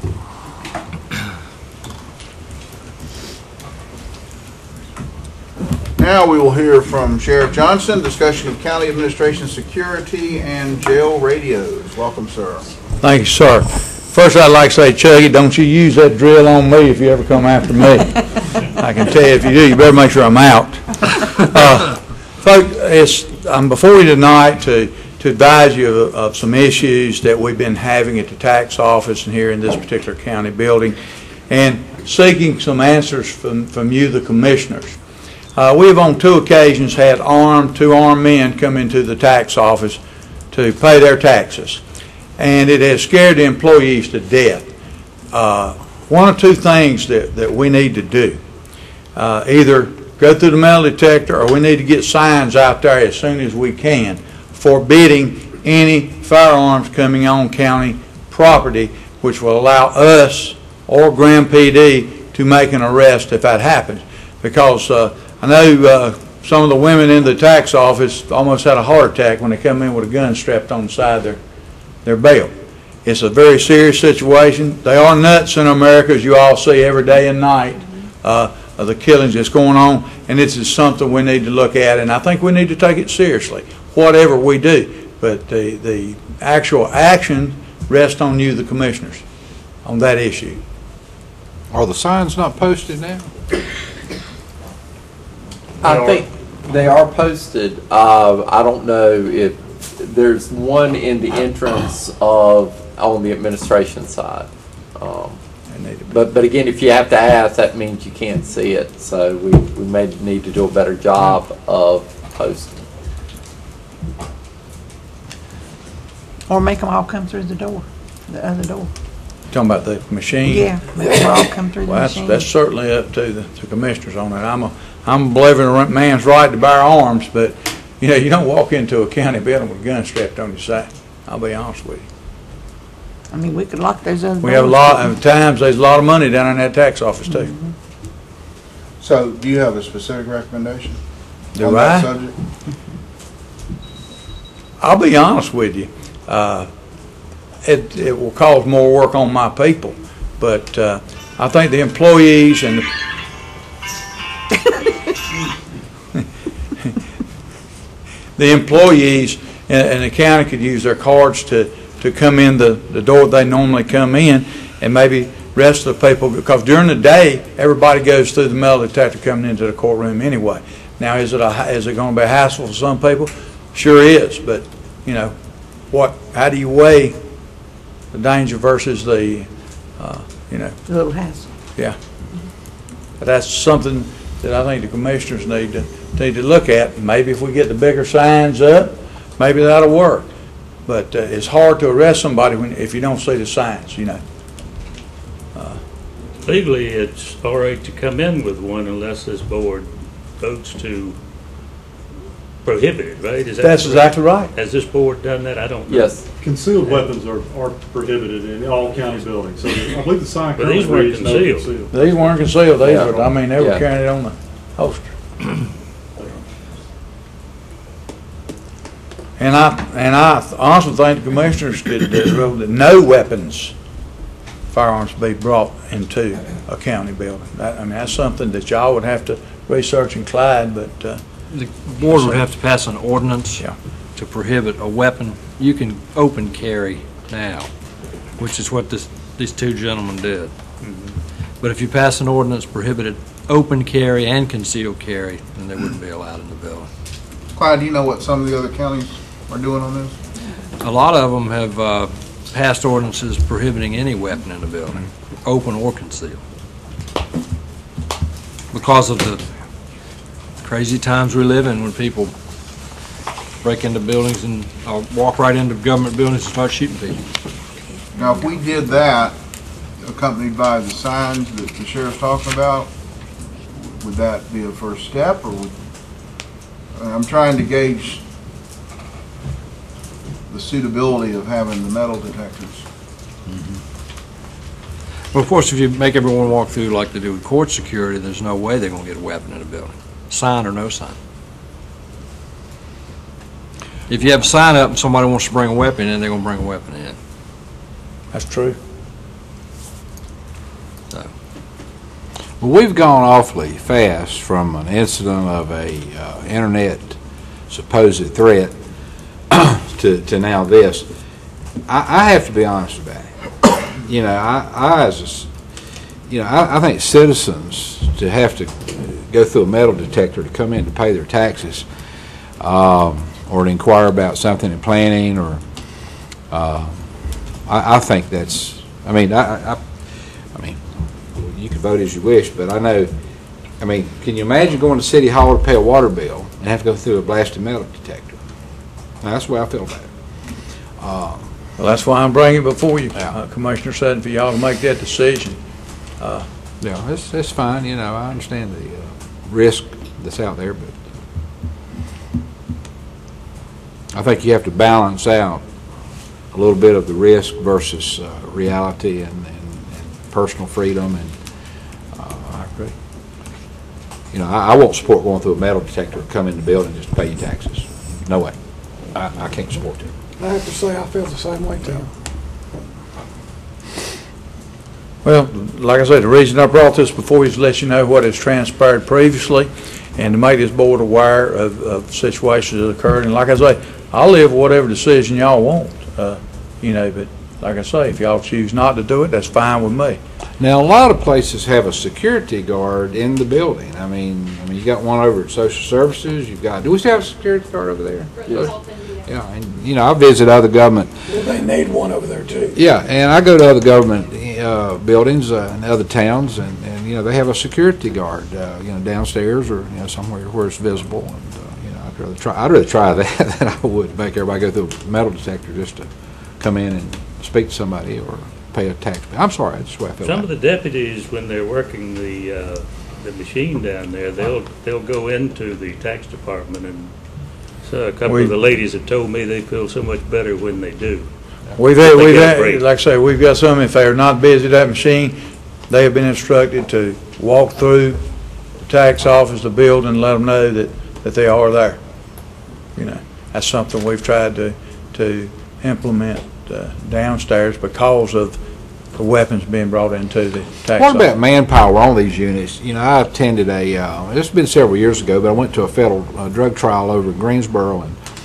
Now we will hear from Sheriff Johnson, discussion of county administration security and jail radios. Welcome, sir. Thank you, sir. First, I'd like to say, Chuggy, don't you use that drill on me if you ever come after me. I can tell you, if you do, you better make sure I'm out. Folks, I'm before you tonight to advise you of some issues that we've been having at the tax office and here in this particular county building, and seeking some answers from you, the commissioners. We have on 2 occasions had two armed men come into the tax office to pay their taxes, and it has scared the employees to death. One or two things that we need to do. Either go through the metal detector, or we need to get signs out there as soon as we can forbidding any firearms coming on county property, which will allow us or Graham PD to make an arrest if that happens. Because I know some of the women in the tax office almost had a heart attack when they come in with a gun strapped on the side of their belt. It's a very serious situation. They are nuts in America, as you all see every day and night, of the killings that's going on, and this is something we need to look at, and I think we need to take it seriously, whatever we do. But the actual action rests on you, the commissioners, on that issue. Are the signs not posted now? I think they are posted. I don't know if there's one in the entrance on the administration side. But again, if you have to ask, that means you can't see it. So we may need to do a better job of posting. Or make them all come through the door, the other door. Talking about the machine? Yeah, make them all come through the machine. That's certainly up to the commissioners on that. I'm a believer in a man's right to bear arms, but you don't walk into a county building with a gun strapped on your side. I'll be honest with you. I mean, we could lock those other doors. We have a lot of times. There's a lot of money down in that tax office too. Mm-hmm. So, do you have a specific recommendation Do on I? that subject? I'll be honest with you. It will cause more work on my people, but I think the employees and the employees and the county could use their cards to come in the door they normally come in, and maybe rest of the people, because during the day, everybody goes through the metal detector coming into the courtroom anyway. Now, is it going to be a hassle for some people? Sure is, but, you know, how do you weigh the danger versus the, you know. A little hassle. Yeah. But that's something that I think the commissioners need to look at. Maybe if we get the bigger signs up, maybe that'll work. But it's hard to arrest somebody if you don't see the signs, you know. Legally, it's all right to come in with one unless this board votes to prohibit it, right? Is that That's correct? exactly right. Has this board done that? I don't know. Yes. Concealed weapons are prohibited in all county buildings. So I believe the sign But these currently weren't reads no concealed. These weren't concealed. These Yeah. were, I mean, they were Yeah. carrying it on the holster. And I honestly think the commissioners could rule that no weapons, firearms be brought into a county building. I mean, that's something that y'all would have to research in Clyde, but, The board would have to pass an ordinance Yeah. to prohibit a weapon. You can open carry now, which is what these two gentlemen did. But if you pass an ordinance prohibited open carry and concealed carry, then they wouldn't be allowed in the building. Clyde, do you know what some of the other counties are doing on this? A lot of them have passed ordinances prohibiting any weapon in the building, open or concealed, because of the crazy times we live in when people break into buildings and walk right into government buildings and start shooting people. Now, if we did that, accompanied by the signs that the sheriff's talking about, would that be a first step, or I'm trying to gauge the suitability of having the metal detectors. Well, of course, if you make everyone walk through like they do with court security, there's no way they're going to get a weapon in a building, sign or no sign. If you have a sign up and somebody wants to bring a weapon in, they're going to bring a weapon in. that's true. So, Well, we've gone awfully fast from an incident of a internet supposed threat to now this. I have to be honest about it. You know, I think citizens to have to go through a metal detector to come in to pay their taxes, or to inquire about something in planning, or I think that's. I mean, you can vote as you wish, but I know. I mean, can you imagine going to City Hall to pay a water bill and have to go through a blasted metal detector? Now, that's the way I feel about it. Well, that's why I'm bringing it before you, Commissioner Sutton, for y'all to make that decision. Yeah, that's fine. You know, I understand the risk that's out there, but I think you have to balance out a little bit of the risk versus reality and personal freedom. And I agree. You know, I won't support going through a metal detector and come in the building just to pay you taxes. No way. I can't support it. I have to say, I feel the same way too. Well, like I said, the reason I brought this before you is to let you know what has transpired previously and to make this board aware of situations that occurred. And like I say, I'll live with whatever decision y'all want, you know, but like I say, if y'all choose not to do it, that's fine with me. Now, a lot of places have a security guard in the building. I mean, you got one over at Social Services. You've got. Do we still have a security guard over there? Yeah, and you know, I visit other government. Well, they need one over there too. Yeah, and I go to other government buildings in other towns, and you know, they have a security guard, you know, downstairs or you know somewhere where it's visible. And you know, I'd rather try that than I would make everybody go through a metal detector just to come in and speak to somebody or pay a tax bill. I'm sorry, that's the way I feel. Some of the deputies, when they're working the machine down there, they'll go into the tax department, and so a couple of the ladies have told me they feel so much better when they do. We've had, like I say, we've got some, if they're not busy at that machine, they have been instructed to walk through the tax office, the building, and let them know that they are there. You know, that's something we've tried to implement downstairs because of the weapons being brought into the tax What office. about manpower on these units? You know, I attended it's been several years ago, but I went to a federal drug trial over in Greensboro, and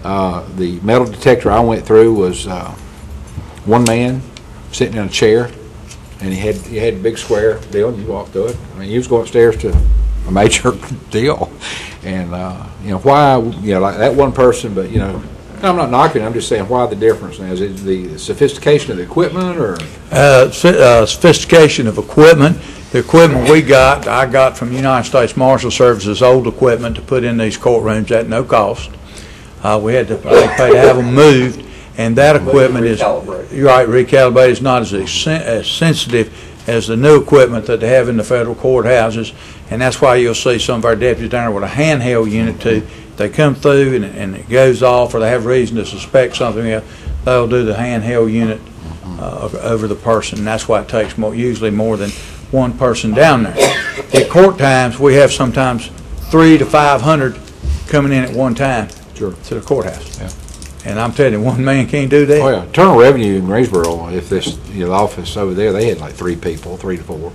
The metal detector I went through was one man sitting in a chair, and he had a big square deal, and you walked through it. I mean, he was going upstairs to a major deal. And, why, like that one person, but, I'm not knocking, I'm just saying, why the difference now? Is it the sophistication of the equipment, or? Sophistication of equipment. The equipment I got from United States Marshal Service's old equipment to put in these courtrooms at no cost. We had to pay to have them moved, and that equipment is, you're right, recalibrated. It's not as sensitive as the new equipment that they have in the federal courthouses, and that's why you'll see some of our deputies down there with a handheld unit too. They come through and it goes off, or they have reason to suspect something else, they'll do the handheld unit over the person, and that's why it takes usually more than one person down there. At court times, we have sometimes 300 to 500 coming in at one time to the courthouse. Yeah. And I'm telling you, one man can't do that. Oh yeah, Internal Revenue in Greensboro, if this the office over there, they had like 3 to 4.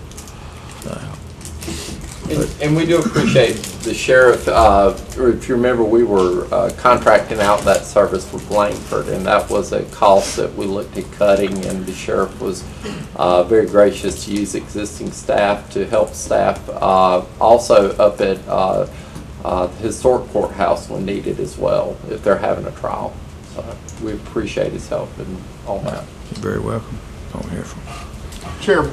And we do appreciate the sheriff. If you remember, we were contracting out that service for Blandford, and that was a cost that we looked at cutting, and the sheriff was very gracious to use existing staff to help staff. Also up at the historic courthouse when needed as well, if they're having a trial. We appreciate his help and all that. You're very welcome. Don't hear from him. Chair,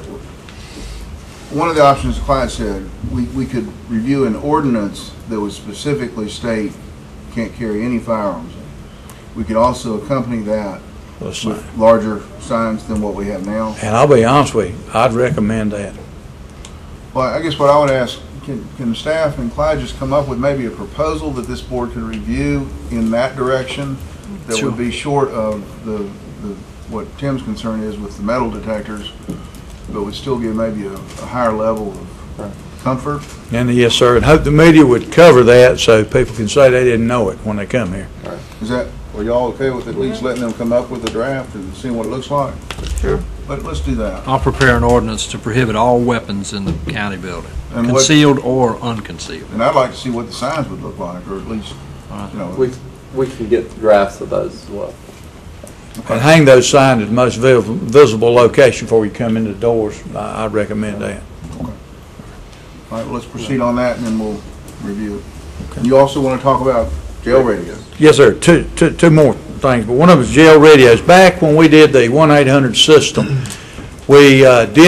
one of the options the client said, we could review an ordinance that would specifically state you can't carry any firearms. We could also accompany that with larger signs than what we have now. And I'll be honest with you, I'd recommend that. Well, I guess what I would ask, can staff and Clyde just come up with maybe a proposal that this board could review in that direction that would be short of what Tim's concern is with the metal detectors, but would still give maybe a higher level of comfort? And yes, sir, and hope the media would cover that so people can say they didn't know it when they come here. Right. Are y'all okay with at least letting them come up with a draft and seeing what it looks like? Sure. Let's do that. I'll prepare an ordinance to prohibit all weapons in the county building, concealed or unconcealed. And I'd like to see what the signs would look like, or at least, We can get the drafts of those as well. Okay. And hang those signs at the most visible location before you come into the doors. I'd recommend that. Okay. All right, well, let's proceed on that, and then we'll review it. Okay. You also want to talk about jail radios? Yes, sir. Two more things, but one of them is jail radios. Back when we did the 1-800 system, we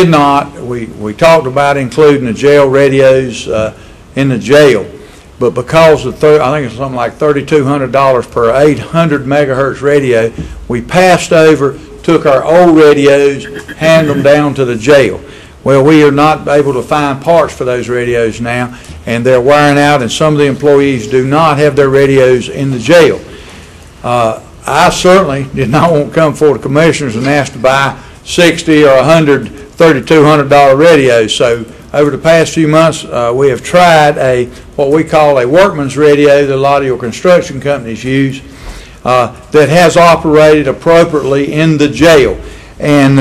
we talked about including the jail radios in the jail. But because of, I think it's something like $3,200 per 800 megahertz radio, we passed over, took our old radios, handed them down to the jail. Well, we are not able to find parts for those radios now, and they're wearing out, and some of the employees do not have their radios in the jail. I certainly did not want to come before the commissioners and ask to buy 60 or 100 $3,200 radios. So over the past few months, we have tried what we call a workman's radio that a lot of your construction companies use that has operated appropriately in the jail. And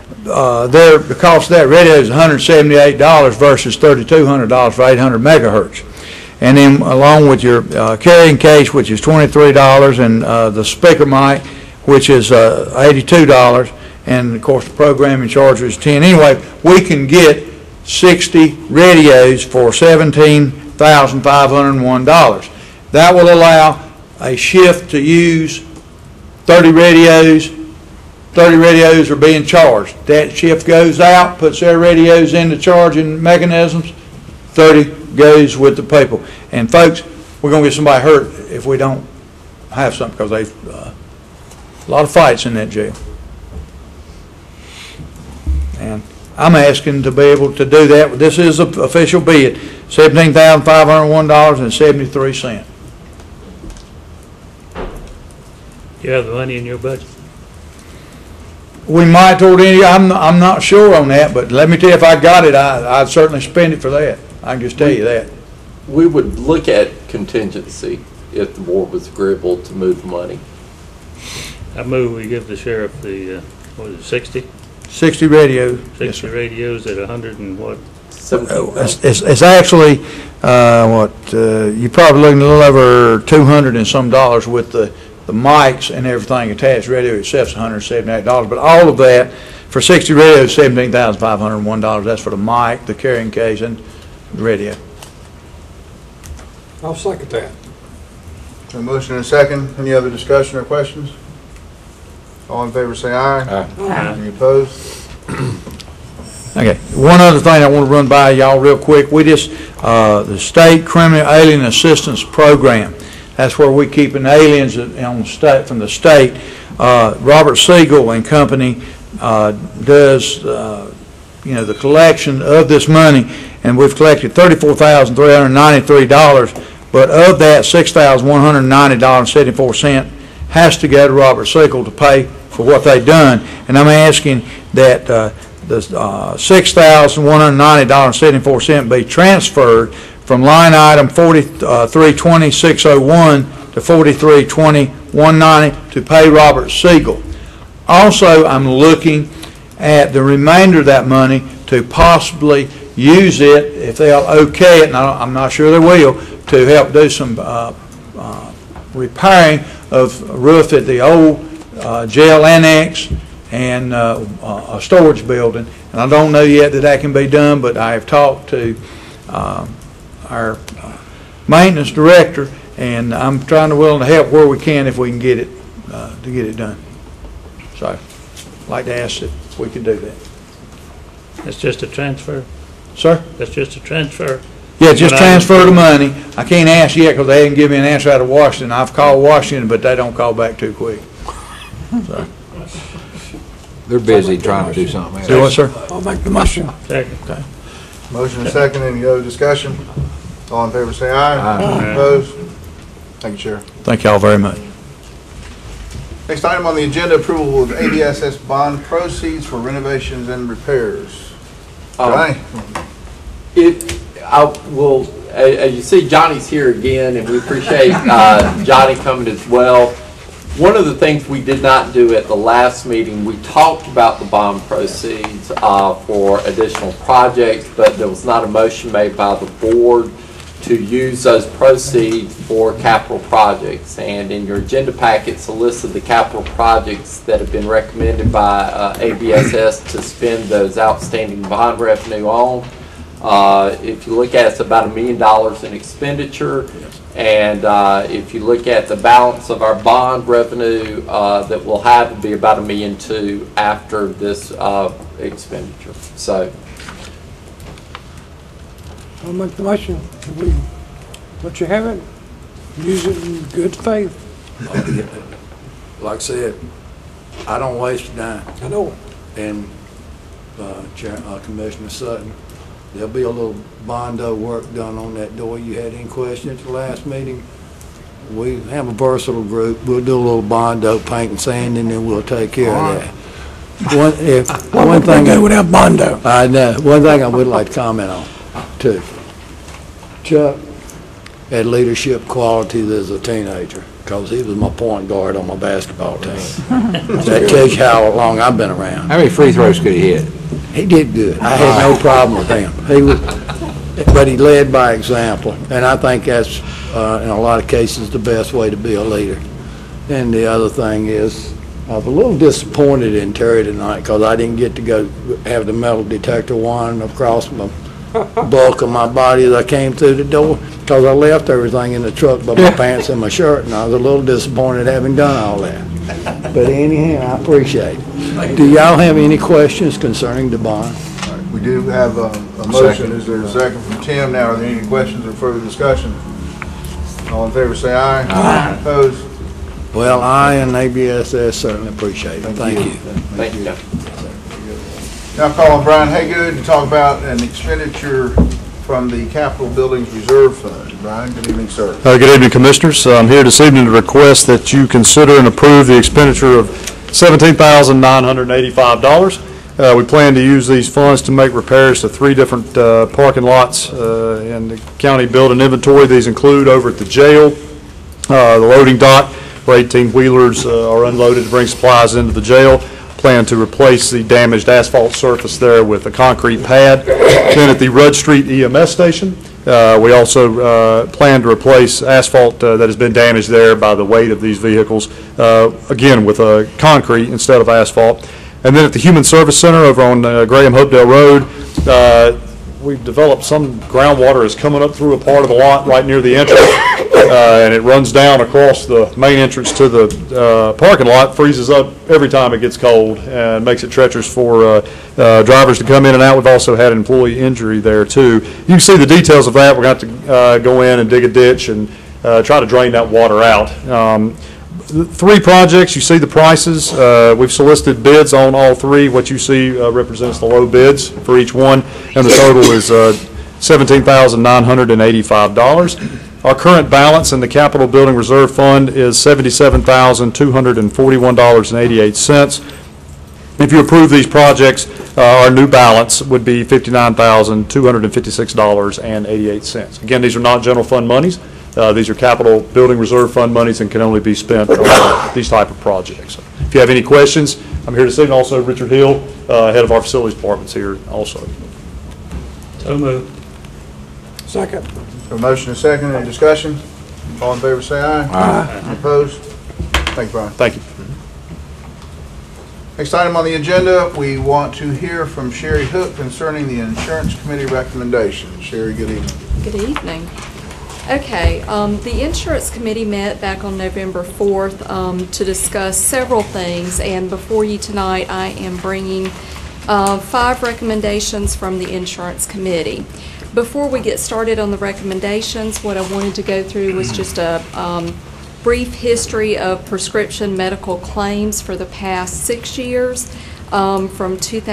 the cost of that radio is $178 versus $3,200 for 800 megahertz. And then along with your carrying case, which is $23, and the speaker mic, which is $82, and of course the programming charge is $10. Anyway, we can get 60 radios for $17,501. That will allow a shift to use 30 radios. 30 radios are being charged. That shift goes out, puts their radios into charging mechanisms. 30 goes with the people. And folks, we're going to get somebody hurt if we don't have something, because they've a lot of fights in that jail. And I'm asking to be able to do that. This is an official bid, $17,501.73. You have the money in your budget? We might toward any. I'm not sure on that, but let me tell you, if I got it, I'd certainly spend it for that. I can just tell you that. We would look at contingency if the board was agreeable to move the money. I move we give the sheriff the, what is it, 60? 60 radios. 60 yes, radios at 100 and what? It's actually, you're probably looking a little over $200 and some with the the mics and everything attached. Radio itself is $178, but all of that for 60 radios, $17,501. That's for the mic, the carrying case, and the radio. I'll second that. A motion and a second. Any other discussion or questions? All in favor say aye. Aye. Any opposed? Okay, one other thing I want to run by y'all real quick. We just, the State Criminal Alien Assistance Program, that's where we keeping aliens on the state, from the state. Robert Siegel and company does, the collection of this money, and we've collected $34,393, but of that, $6,190.74 has to go to Robert Siegel to pay for what they've done. And I'm asking that the $6,190.74 be transferred from line item 4320-601 to 4320-190 to pay Robert Siegel. Also, I'm looking at the remainder of that money to possibly use it, if they'll okay it, and I'm not sure they will, to help do some repairing of a roof at the old jail annex and a storage building. And I don't know yet that that can be done, but I have talked to our maintenance director, and I'm willing to help where we can if we can get it to get it done. So I'd like to ask if we could do that. That's just a transfer? Sir? That's just a transfer? Yeah, just transfer the money. I can't ask yet because they didn't give me an answer out of Washington. I've called Washington, but they don't call back too quick. So. They're busy trying to do something else. Do what, sir? I'll make the motion. Second. Okay. Motion and second. Any other discussion? All in favor say aye. Aye. Opposed? Thank you, Sheriff. Thank y'all very much. Next item on the agenda, approval of ABSS bond proceeds for renovations and repairs. Johnny? I will, as you see, Johnny's here again, and we appreciate Johnny coming as well. One of the things we did not do at the last meeting, we talked about the bond proceeds for additional projects, but there was not a motion made by the board to use those proceeds for capital projects. And in your agenda packets, a list of the capital projects that have been recommended by ABSS to spend those outstanding bond revenue on. If you look at it, it's about $1 million in expenditure. And if you look at the balance of our bond revenue that we'll have, it'll be about $1.2 million after this expenditure. So. I'll make the motion. If we let you have it, use it in good faith. Like I said, I don't waste a dime. I know. And Commissioner Sutton, there'll be a little bondo work done on that door. You had any questions at the last meeting? We have a versatile group. We'll do a little bondo, paint and sand, and then we'll take care of that. One thing do without bondo? I know. One thing I would like to comment on, too. Chuck had leadership qualities as a teenager because he was my point guard on my basketball team. That tells you how long I've been around. How many free throws could he hit? He did good. I had no problem with him. But he led by example, and I think that's in a lot of cases the best way to be a leader. And the other thing is, I was a little disappointed in Terry tonight because I didn't get to go have the metal detector wand across my bulk of my body as I came through the door because I left everything in the truck but my pants and my shirt, and I was a little disappointed having done all that. But anyhow, I appreciate it. Do y'all have any questions concerning the bond? Right, we do have a motion. Is there a second from Tim? Now, are there any questions or further discussion? All in favor say aye. Aye. Opposed? Well, I and ABSS certainly appreciate it. Thank you. Thank you. Now calling Brian Haygood to talk about an expenditure from the Capitol Buildings Reserve Fund. Brian, good evening, sir. Good evening, Commissioners. I'm here this evening to request that you consider and approve the expenditure of $17,985. We plan to use these funds to make repairs to 3 different parking lots in the county building inventory. These include over at the jail, the loading dock where 18-wheelers are unloaded to bring supplies into the jail. plan to replace the damaged asphalt surface there with a concrete pad. Then at the Rudd Street EMS station, we also plan to replace asphalt that has been damaged there by the weight of these vehicles, again with concrete instead of asphalt. And then at the Human Service Center over on Graham Hopedale Road, we've developed some groundwater is coming up through a part of the lot right near the entrance, and it runs down across the main entrance to the parking lot, freezes up every time it gets cold, and makes it treacherous for drivers to come in and out. We've also had an employee injury there too. You can see the details of that. We're going to have to go in and dig a ditch and try to drain that water out. 3 projects, you see the prices. We've solicited bids on all 3. What you see represents the low bids for each one, and the total is $17,985. Our current balance in the Capital Building Reserve Fund is $77,241.88. If you approve these projects, our new balance would be $59,256.88. Again, these are not general fund monies. These are Capital Building Reserve Fund monies and can only be spent on these type of projects. So if you have any questions, I'm here to see, and also Richard Hill, head of our facilities department, is here also. So moved. Second. A motion and a second. Any discussion? All in favor say aye. Aye. Opposed? Thank you, Brian. Thank you. Next item on the agenda, we want to hear from Sherry Hook concerning the Insurance Committee recommendation. Sherry, good evening. Good evening. Okay, the Insurance Committee met back on November 4th to discuss several things, and before you tonight I am bringing 5 recommendations from the Insurance Committee. Before we get started on the recommendations, what I wanted to go through was just a brief history of prescription medical claims for the past 6 years. From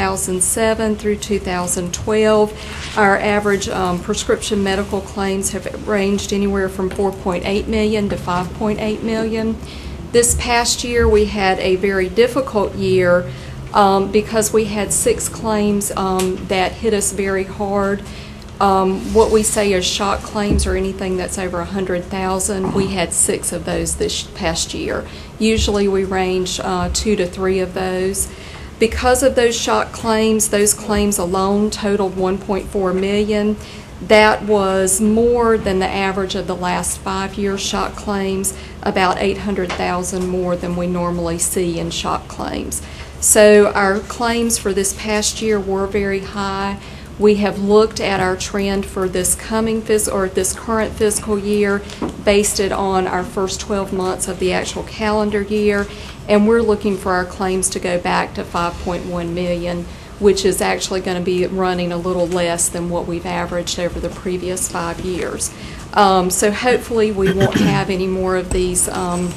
2007 through 2012, our average prescription medical claims have ranged anywhere from 4.8 million to 5.8 million. This past year we had a very difficult year because we had 6 claims that hit us very hard. What we say is shock claims or anything that's over 100,000. We had 6 of those this past year. Usually we range 2 to 3 of those. Because of those shock claims, those claims alone totaled 1.4 million. That was more than the average of the last 5-year shock claims, about 800,000 more than we normally see in shock claims. So our claims for this past year were very high. We have looked at our trend for this this current fiscal year, based it on our first 12 months of the actual calendar year, and we're looking for our claims to go back to 5.1 million, which is actually going to be running a little less than what we've averaged over the previous 5 years. So hopefully we won't have any more of these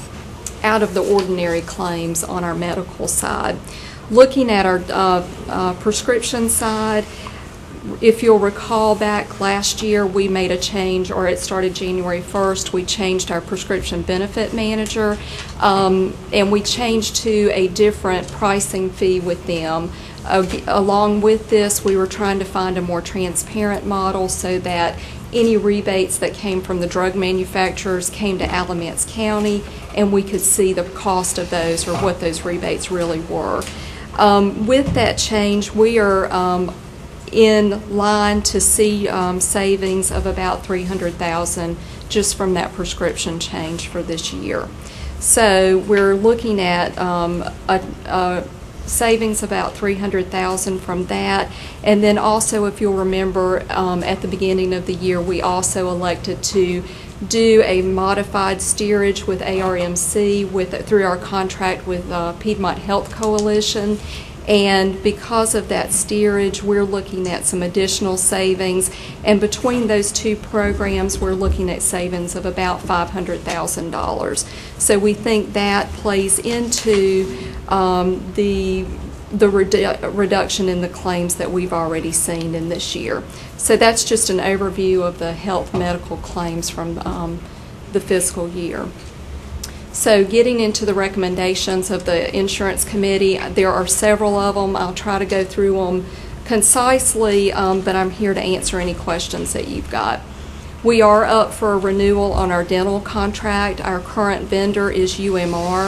out of the ordinary claims on our medical side. Looking at our prescription side, if you'll recall back last year, we made a change, or it started January 1st, we changed our prescription benefit manager, and we changed to a different pricing fee with them. Along with this, we were trying to find a more transparent model so that any rebates that came from the drug manufacturers came to Alamance County, and we could see the cost of those, or what those rebates really were. With that change, we are in line to see savings of about $300,000 just from that prescription change for this year. So we're looking at a savings about $300,000 from that. And then also, if you'll remember, at the beginning of the year, we also elected to do a modified steerage with ARMC through our contract with Piedmont Health Coalition. And because of that steerage, we're looking at some additional savings. And between those 2 programs, we're looking at savings of about $500,000. So we think that plays into the reduction in the claims that we've already seen in this year. So that's just an overview of the health medical claims from the fiscal year. So getting into the recommendations of the Insurance Committee, there are several of them. I'll try to go through them concisely, but I'm here to answer any questions that you've got. We are up for a renewal on our dental contract. Our current vendor is UMR.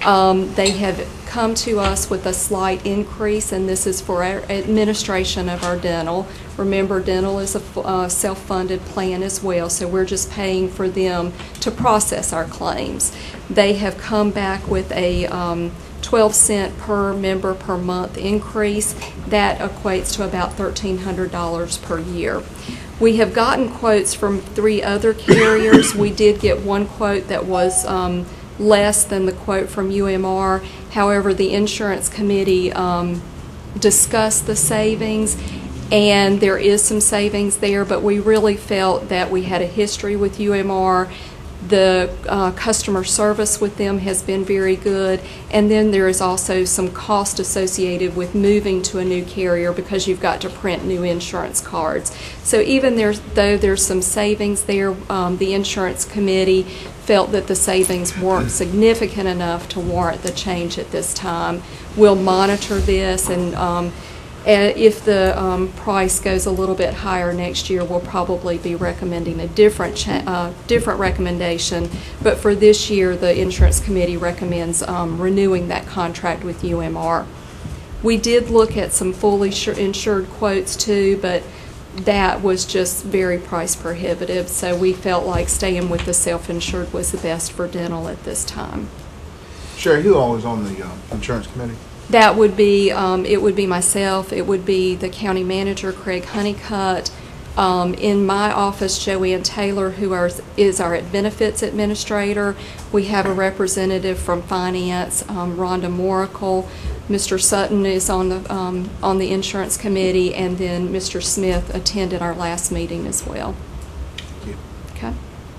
They have come to us with a slight increase, and this is for our administration of our dental. Remember, dental is a self-funded plan as well, so we're just paying for them to process our claims. They have come back with a 12-cent per member per month increase. That equates to about $1,300 per year. We have gotten quotes from 3 other carriers. We did get one quote that was less than the quote from UMR. However, the insurance committee discussed the savings, and there is some savings there, but we really felt that we had a history with UMR. The customer service with them has been very good, and then there is also some cost associated with moving to a new carrier because you've got to print new insurance cards. So even though there's some savings there, the insurance committee felt that the savings weren't significant enough to warrant the change at this time. We'll monitor this, and if the price goes a little bit higher next year, we'll probably be recommending a different recommendation. But for this year, the insurance committee recommends renewing that contract with UMR. We did look at some fully insured quotes too, but that was just very price prohibitive. So we felt like staying with the self-insured was the best for dental at this time. Sherry, who all is on the insurance committee? That would be, it would be myself, it would be the county manager, Craig Honeycutt. In my office, Joanne Taylor, who is our benefits administrator. We have a representative from finance, Rhonda Moracle. Mr. Sutton is on the insurance committee, and then Mr. Smith attended our last meeting as well. Thank you.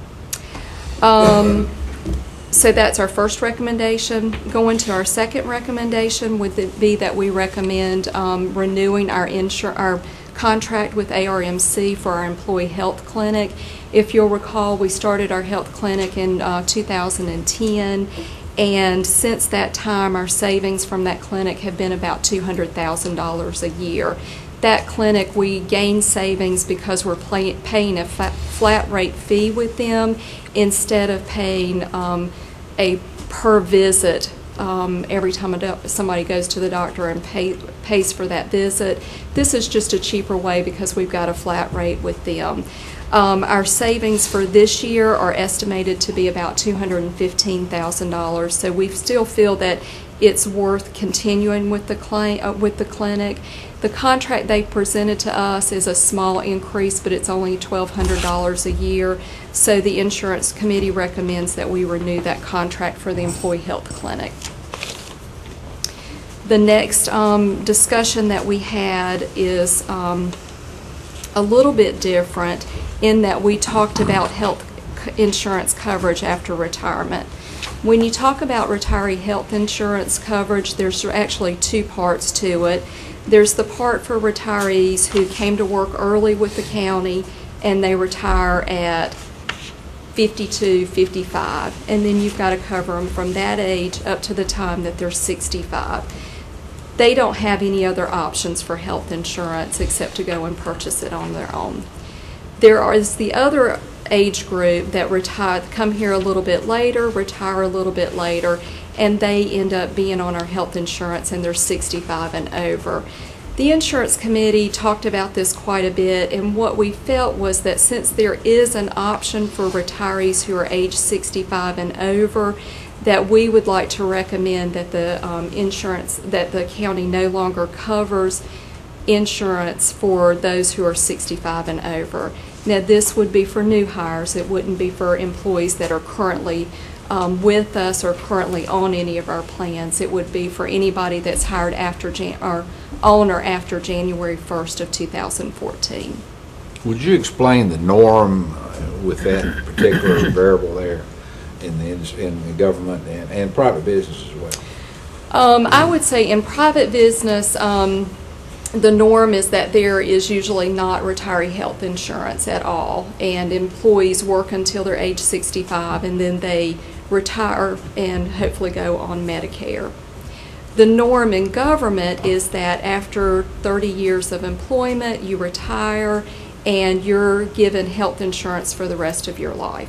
Okay. So that's our first recommendation. Going to our second recommendation would be that we recommend renewing our contract with ARMC for our employee health clinic. If you'll recall, we started our health clinic in 2010, and since that time our savings from that clinic have been about $200,000 a year. That clinic, we gain savings because we're paying a flat rate fee with them instead of paying a per visit every time somebody goes to the doctor and pays for that visit. This is just a cheaper way because we've got a flat rate with them. Our savings for this year are estimated to be about $215,000, so we still feel that it's worth continuing with the clinic. The contract they presented to us is a small increase, but it's only $1,200 a year, so the insurance committee recommends that we renew that contract for the employee health clinic. The next discussion that we had is a little bit different in that we talked about health insurance coverage after retirement. When you talk about retiree health insurance coverage, there's actually 2 parts to it. There's the part for retirees who came to work early with the county and they retire at 52, 55, and then you've got to cover them from that age up to the time that they're 65. They don't have any other options for health insurance except to go and purchase it on their own. There is the other age group that come here a little bit later, retire a little bit later, and they end up being on our health insurance and they're 65 and over. The insurance committee talked about this quite a bit, and what we felt was that since there is an option for retirees who are age 65 and over, that we would like to recommend that the that the county no longer covers insurance for those who are 65 and over. Now, this would be for new hires. It wouldn't be for employees that are currently with us or currently on any of our plans. It would be for anybody that's hired after on or after January 1st of 2014. Would you explain the norm with that particular variable there in the government and private business as well? I would say in private business, the norm is that there is usually not retiree health insurance at all, and employees work until they're age 65 and then they retire and hopefully go on Medicare. The norm in government is that after 30 years of employment, you retire and you're given health insurance for the rest of your life.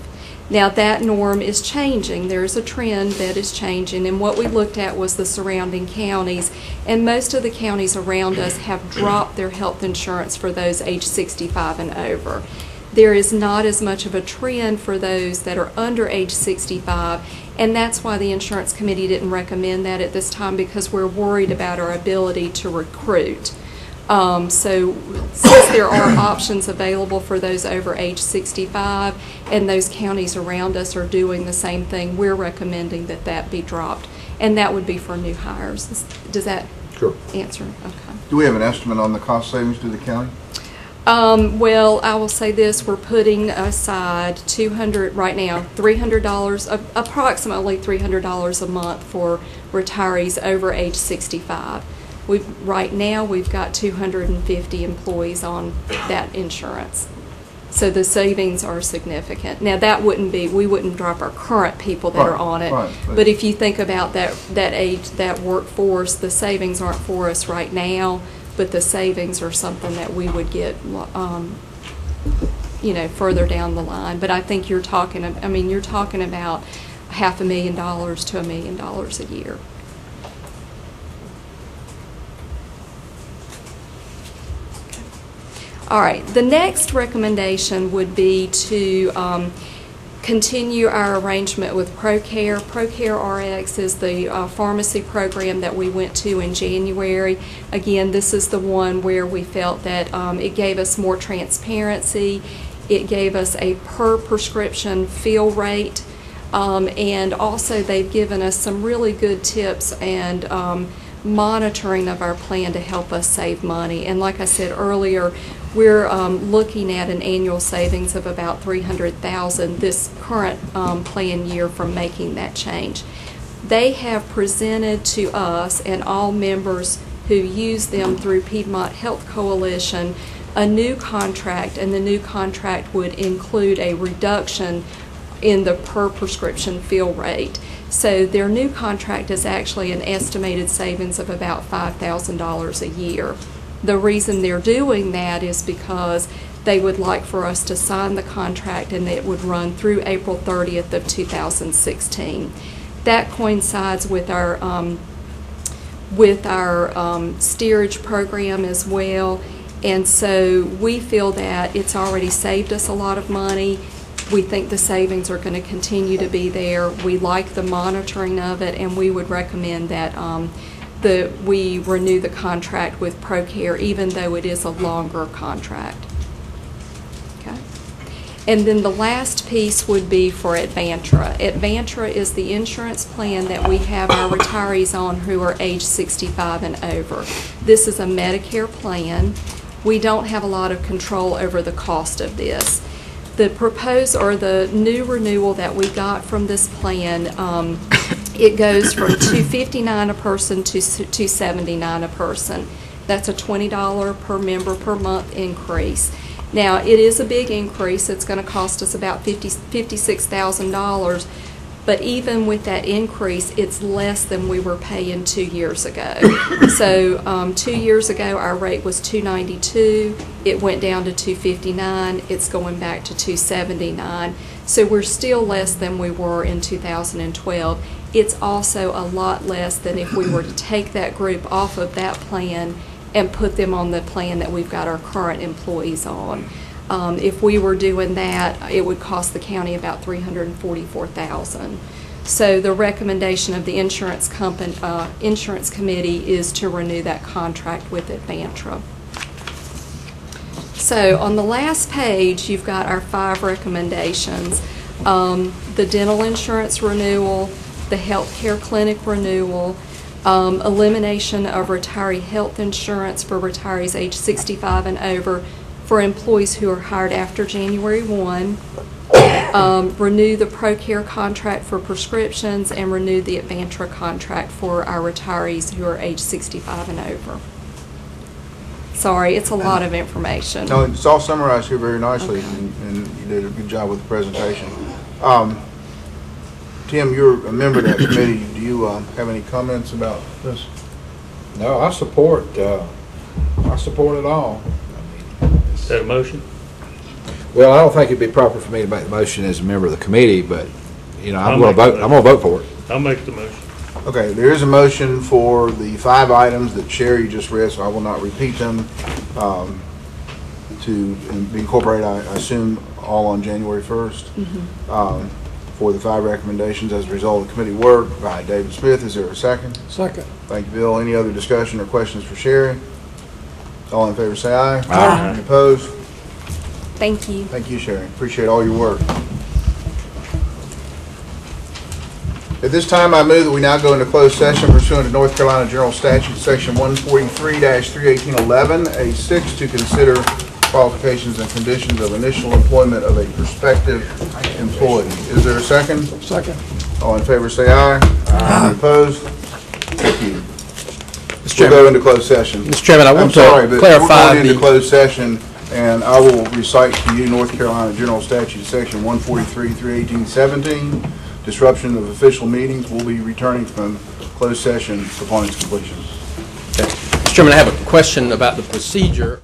Now, that norm is changing. There's a trend that is changing, and what we looked at was the surrounding counties, and most of the counties around us have dropped their health insurance for those age 65 and over. There is not as much of a trend for those that are under age 65, and that's why the insurance committee didn't recommend that at this time, because we're worried about our ability to recruit. So since there are options available for those over age 65 and those counties around us are doing the same thing, we're recommending that that be dropped, and that would be for new hires. Does that answer? Okay. Do we have an estimate on the cost savings to the county? Well, I will say this, we're putting aside right now, $300, approximately $300 a month for retirees over age 65. Right now, we've got 250 employees on that insurance. So the savings are significant. Now, we wouldn't drop our current people that are on it. Right. But if you think about that workforce, the savings aren't for us right now, but the savings are something that we would get, further down the line. But I think you're talking about $500,000 to $1 million a year. All right, the next recommendation would be to continue our arrangement with ProCare. ProCare RX is the pharmacy program that we went to in January. Again, this is the one where we felt that it gave us more transparency. It gave us a per prescription fill rate, and also they've given us some really good tips and monitoring of our plan to help us save money. And like I said earlier, we're looking at an annual savings of about $300,000 this current plan year from making that change. They have presented to us and all members who use them through Piedmont Health Coalition a new contract, and the new contract would include a reduction in the per prescription fill rate. So their new contract is actually an estimated savings of about $5,000 a year. The reason they're doing that is because they would like for us to sign the contract, and it would run through April 30th of 2016. That coincides with our steerage program as well, and so we feel that it's already saved us a lot of money. We think the savings are going to continue to be there. We like the monitoring of it, and we would recommend that we renew the contract with ProCare, even though it is a longer contract. Okay. And then the last piece would be for Advantra. Advantra is the insurance plan that we have our retirees on who are age 65 and over. This is a Medicare plan. We don't have a lot of control over the cost of this. The the new renewal that we got from this plan, it goes from $259 a person to $279 a person. That's a $20 per member per month increase. Now, it is a big increase. It's going to cost us about $56,000, but even with that increase, it's less than we were paying 2 years ago. So 2 years ago, our rate was $292. It went down to $259. It's going back to $279. So we're still less than we were in 2012. It's also a lot less than if we were to take that group off of that plan and put them on the plan that we've got our current employees on. If we were doing that, it would cost the county about $344,000. So the recommendation of the insurance committee is to renew that contract with Advantra. So on the last page, you've got our 5 recommendations. The dental insurance renewal, the health care clinic renewal, elimination of retiree health insurance for retirees age 65 and over for employees who are hired after January 1, renew the ProCare contract for prescriptions, and renew the Advantra contract for our retirees who are age 65 and over. Sorry, it's a lot of information. No, it's all summarized here very nicely, okay. and you did a good job with the presentation. Tim, you're a member of that committee. Do you have any comments about this? No, I support it all. Is that a motion? Well, I don't think it'd be proper for me to make the motion as a member of the committee, but, I'm I'll gonna make the vote, I'm gonna vote for it. I'll make the motion. Okay, there is a motion for the 5 items that Sherry just read, so I will not repeat them, to be incorporated, I assume, all on January 1st. For the 5 recommendations as a result of committee work by David Smith. Is there a second? Second. Thank you, Bill. Any other discussion or questions for Sherry? All in favor say aye. Aye. Any opposed? Thank you. Thank you, Sherry. Appreciate all your work. At this time, I move that we now go into closed session pursuant to North Carolina General Statute, Section 143-31811, A6, to consider qualifications and conditions of initial employment of a prospective employee. Is there a second? Second. All in favor say aye. Aye. Any opposed? Thank you. Mr. We'll Chairman. go into closed session. Mr. Chairman, I want to I'm sorry, but clarify we're going into the- closed session, and I will recite to you North Carolina General Statute, Section 143-318-17, disruption of official meetings. Will be returning from closed session upon its completion. Mr. Chairman, I have a question about the procedure.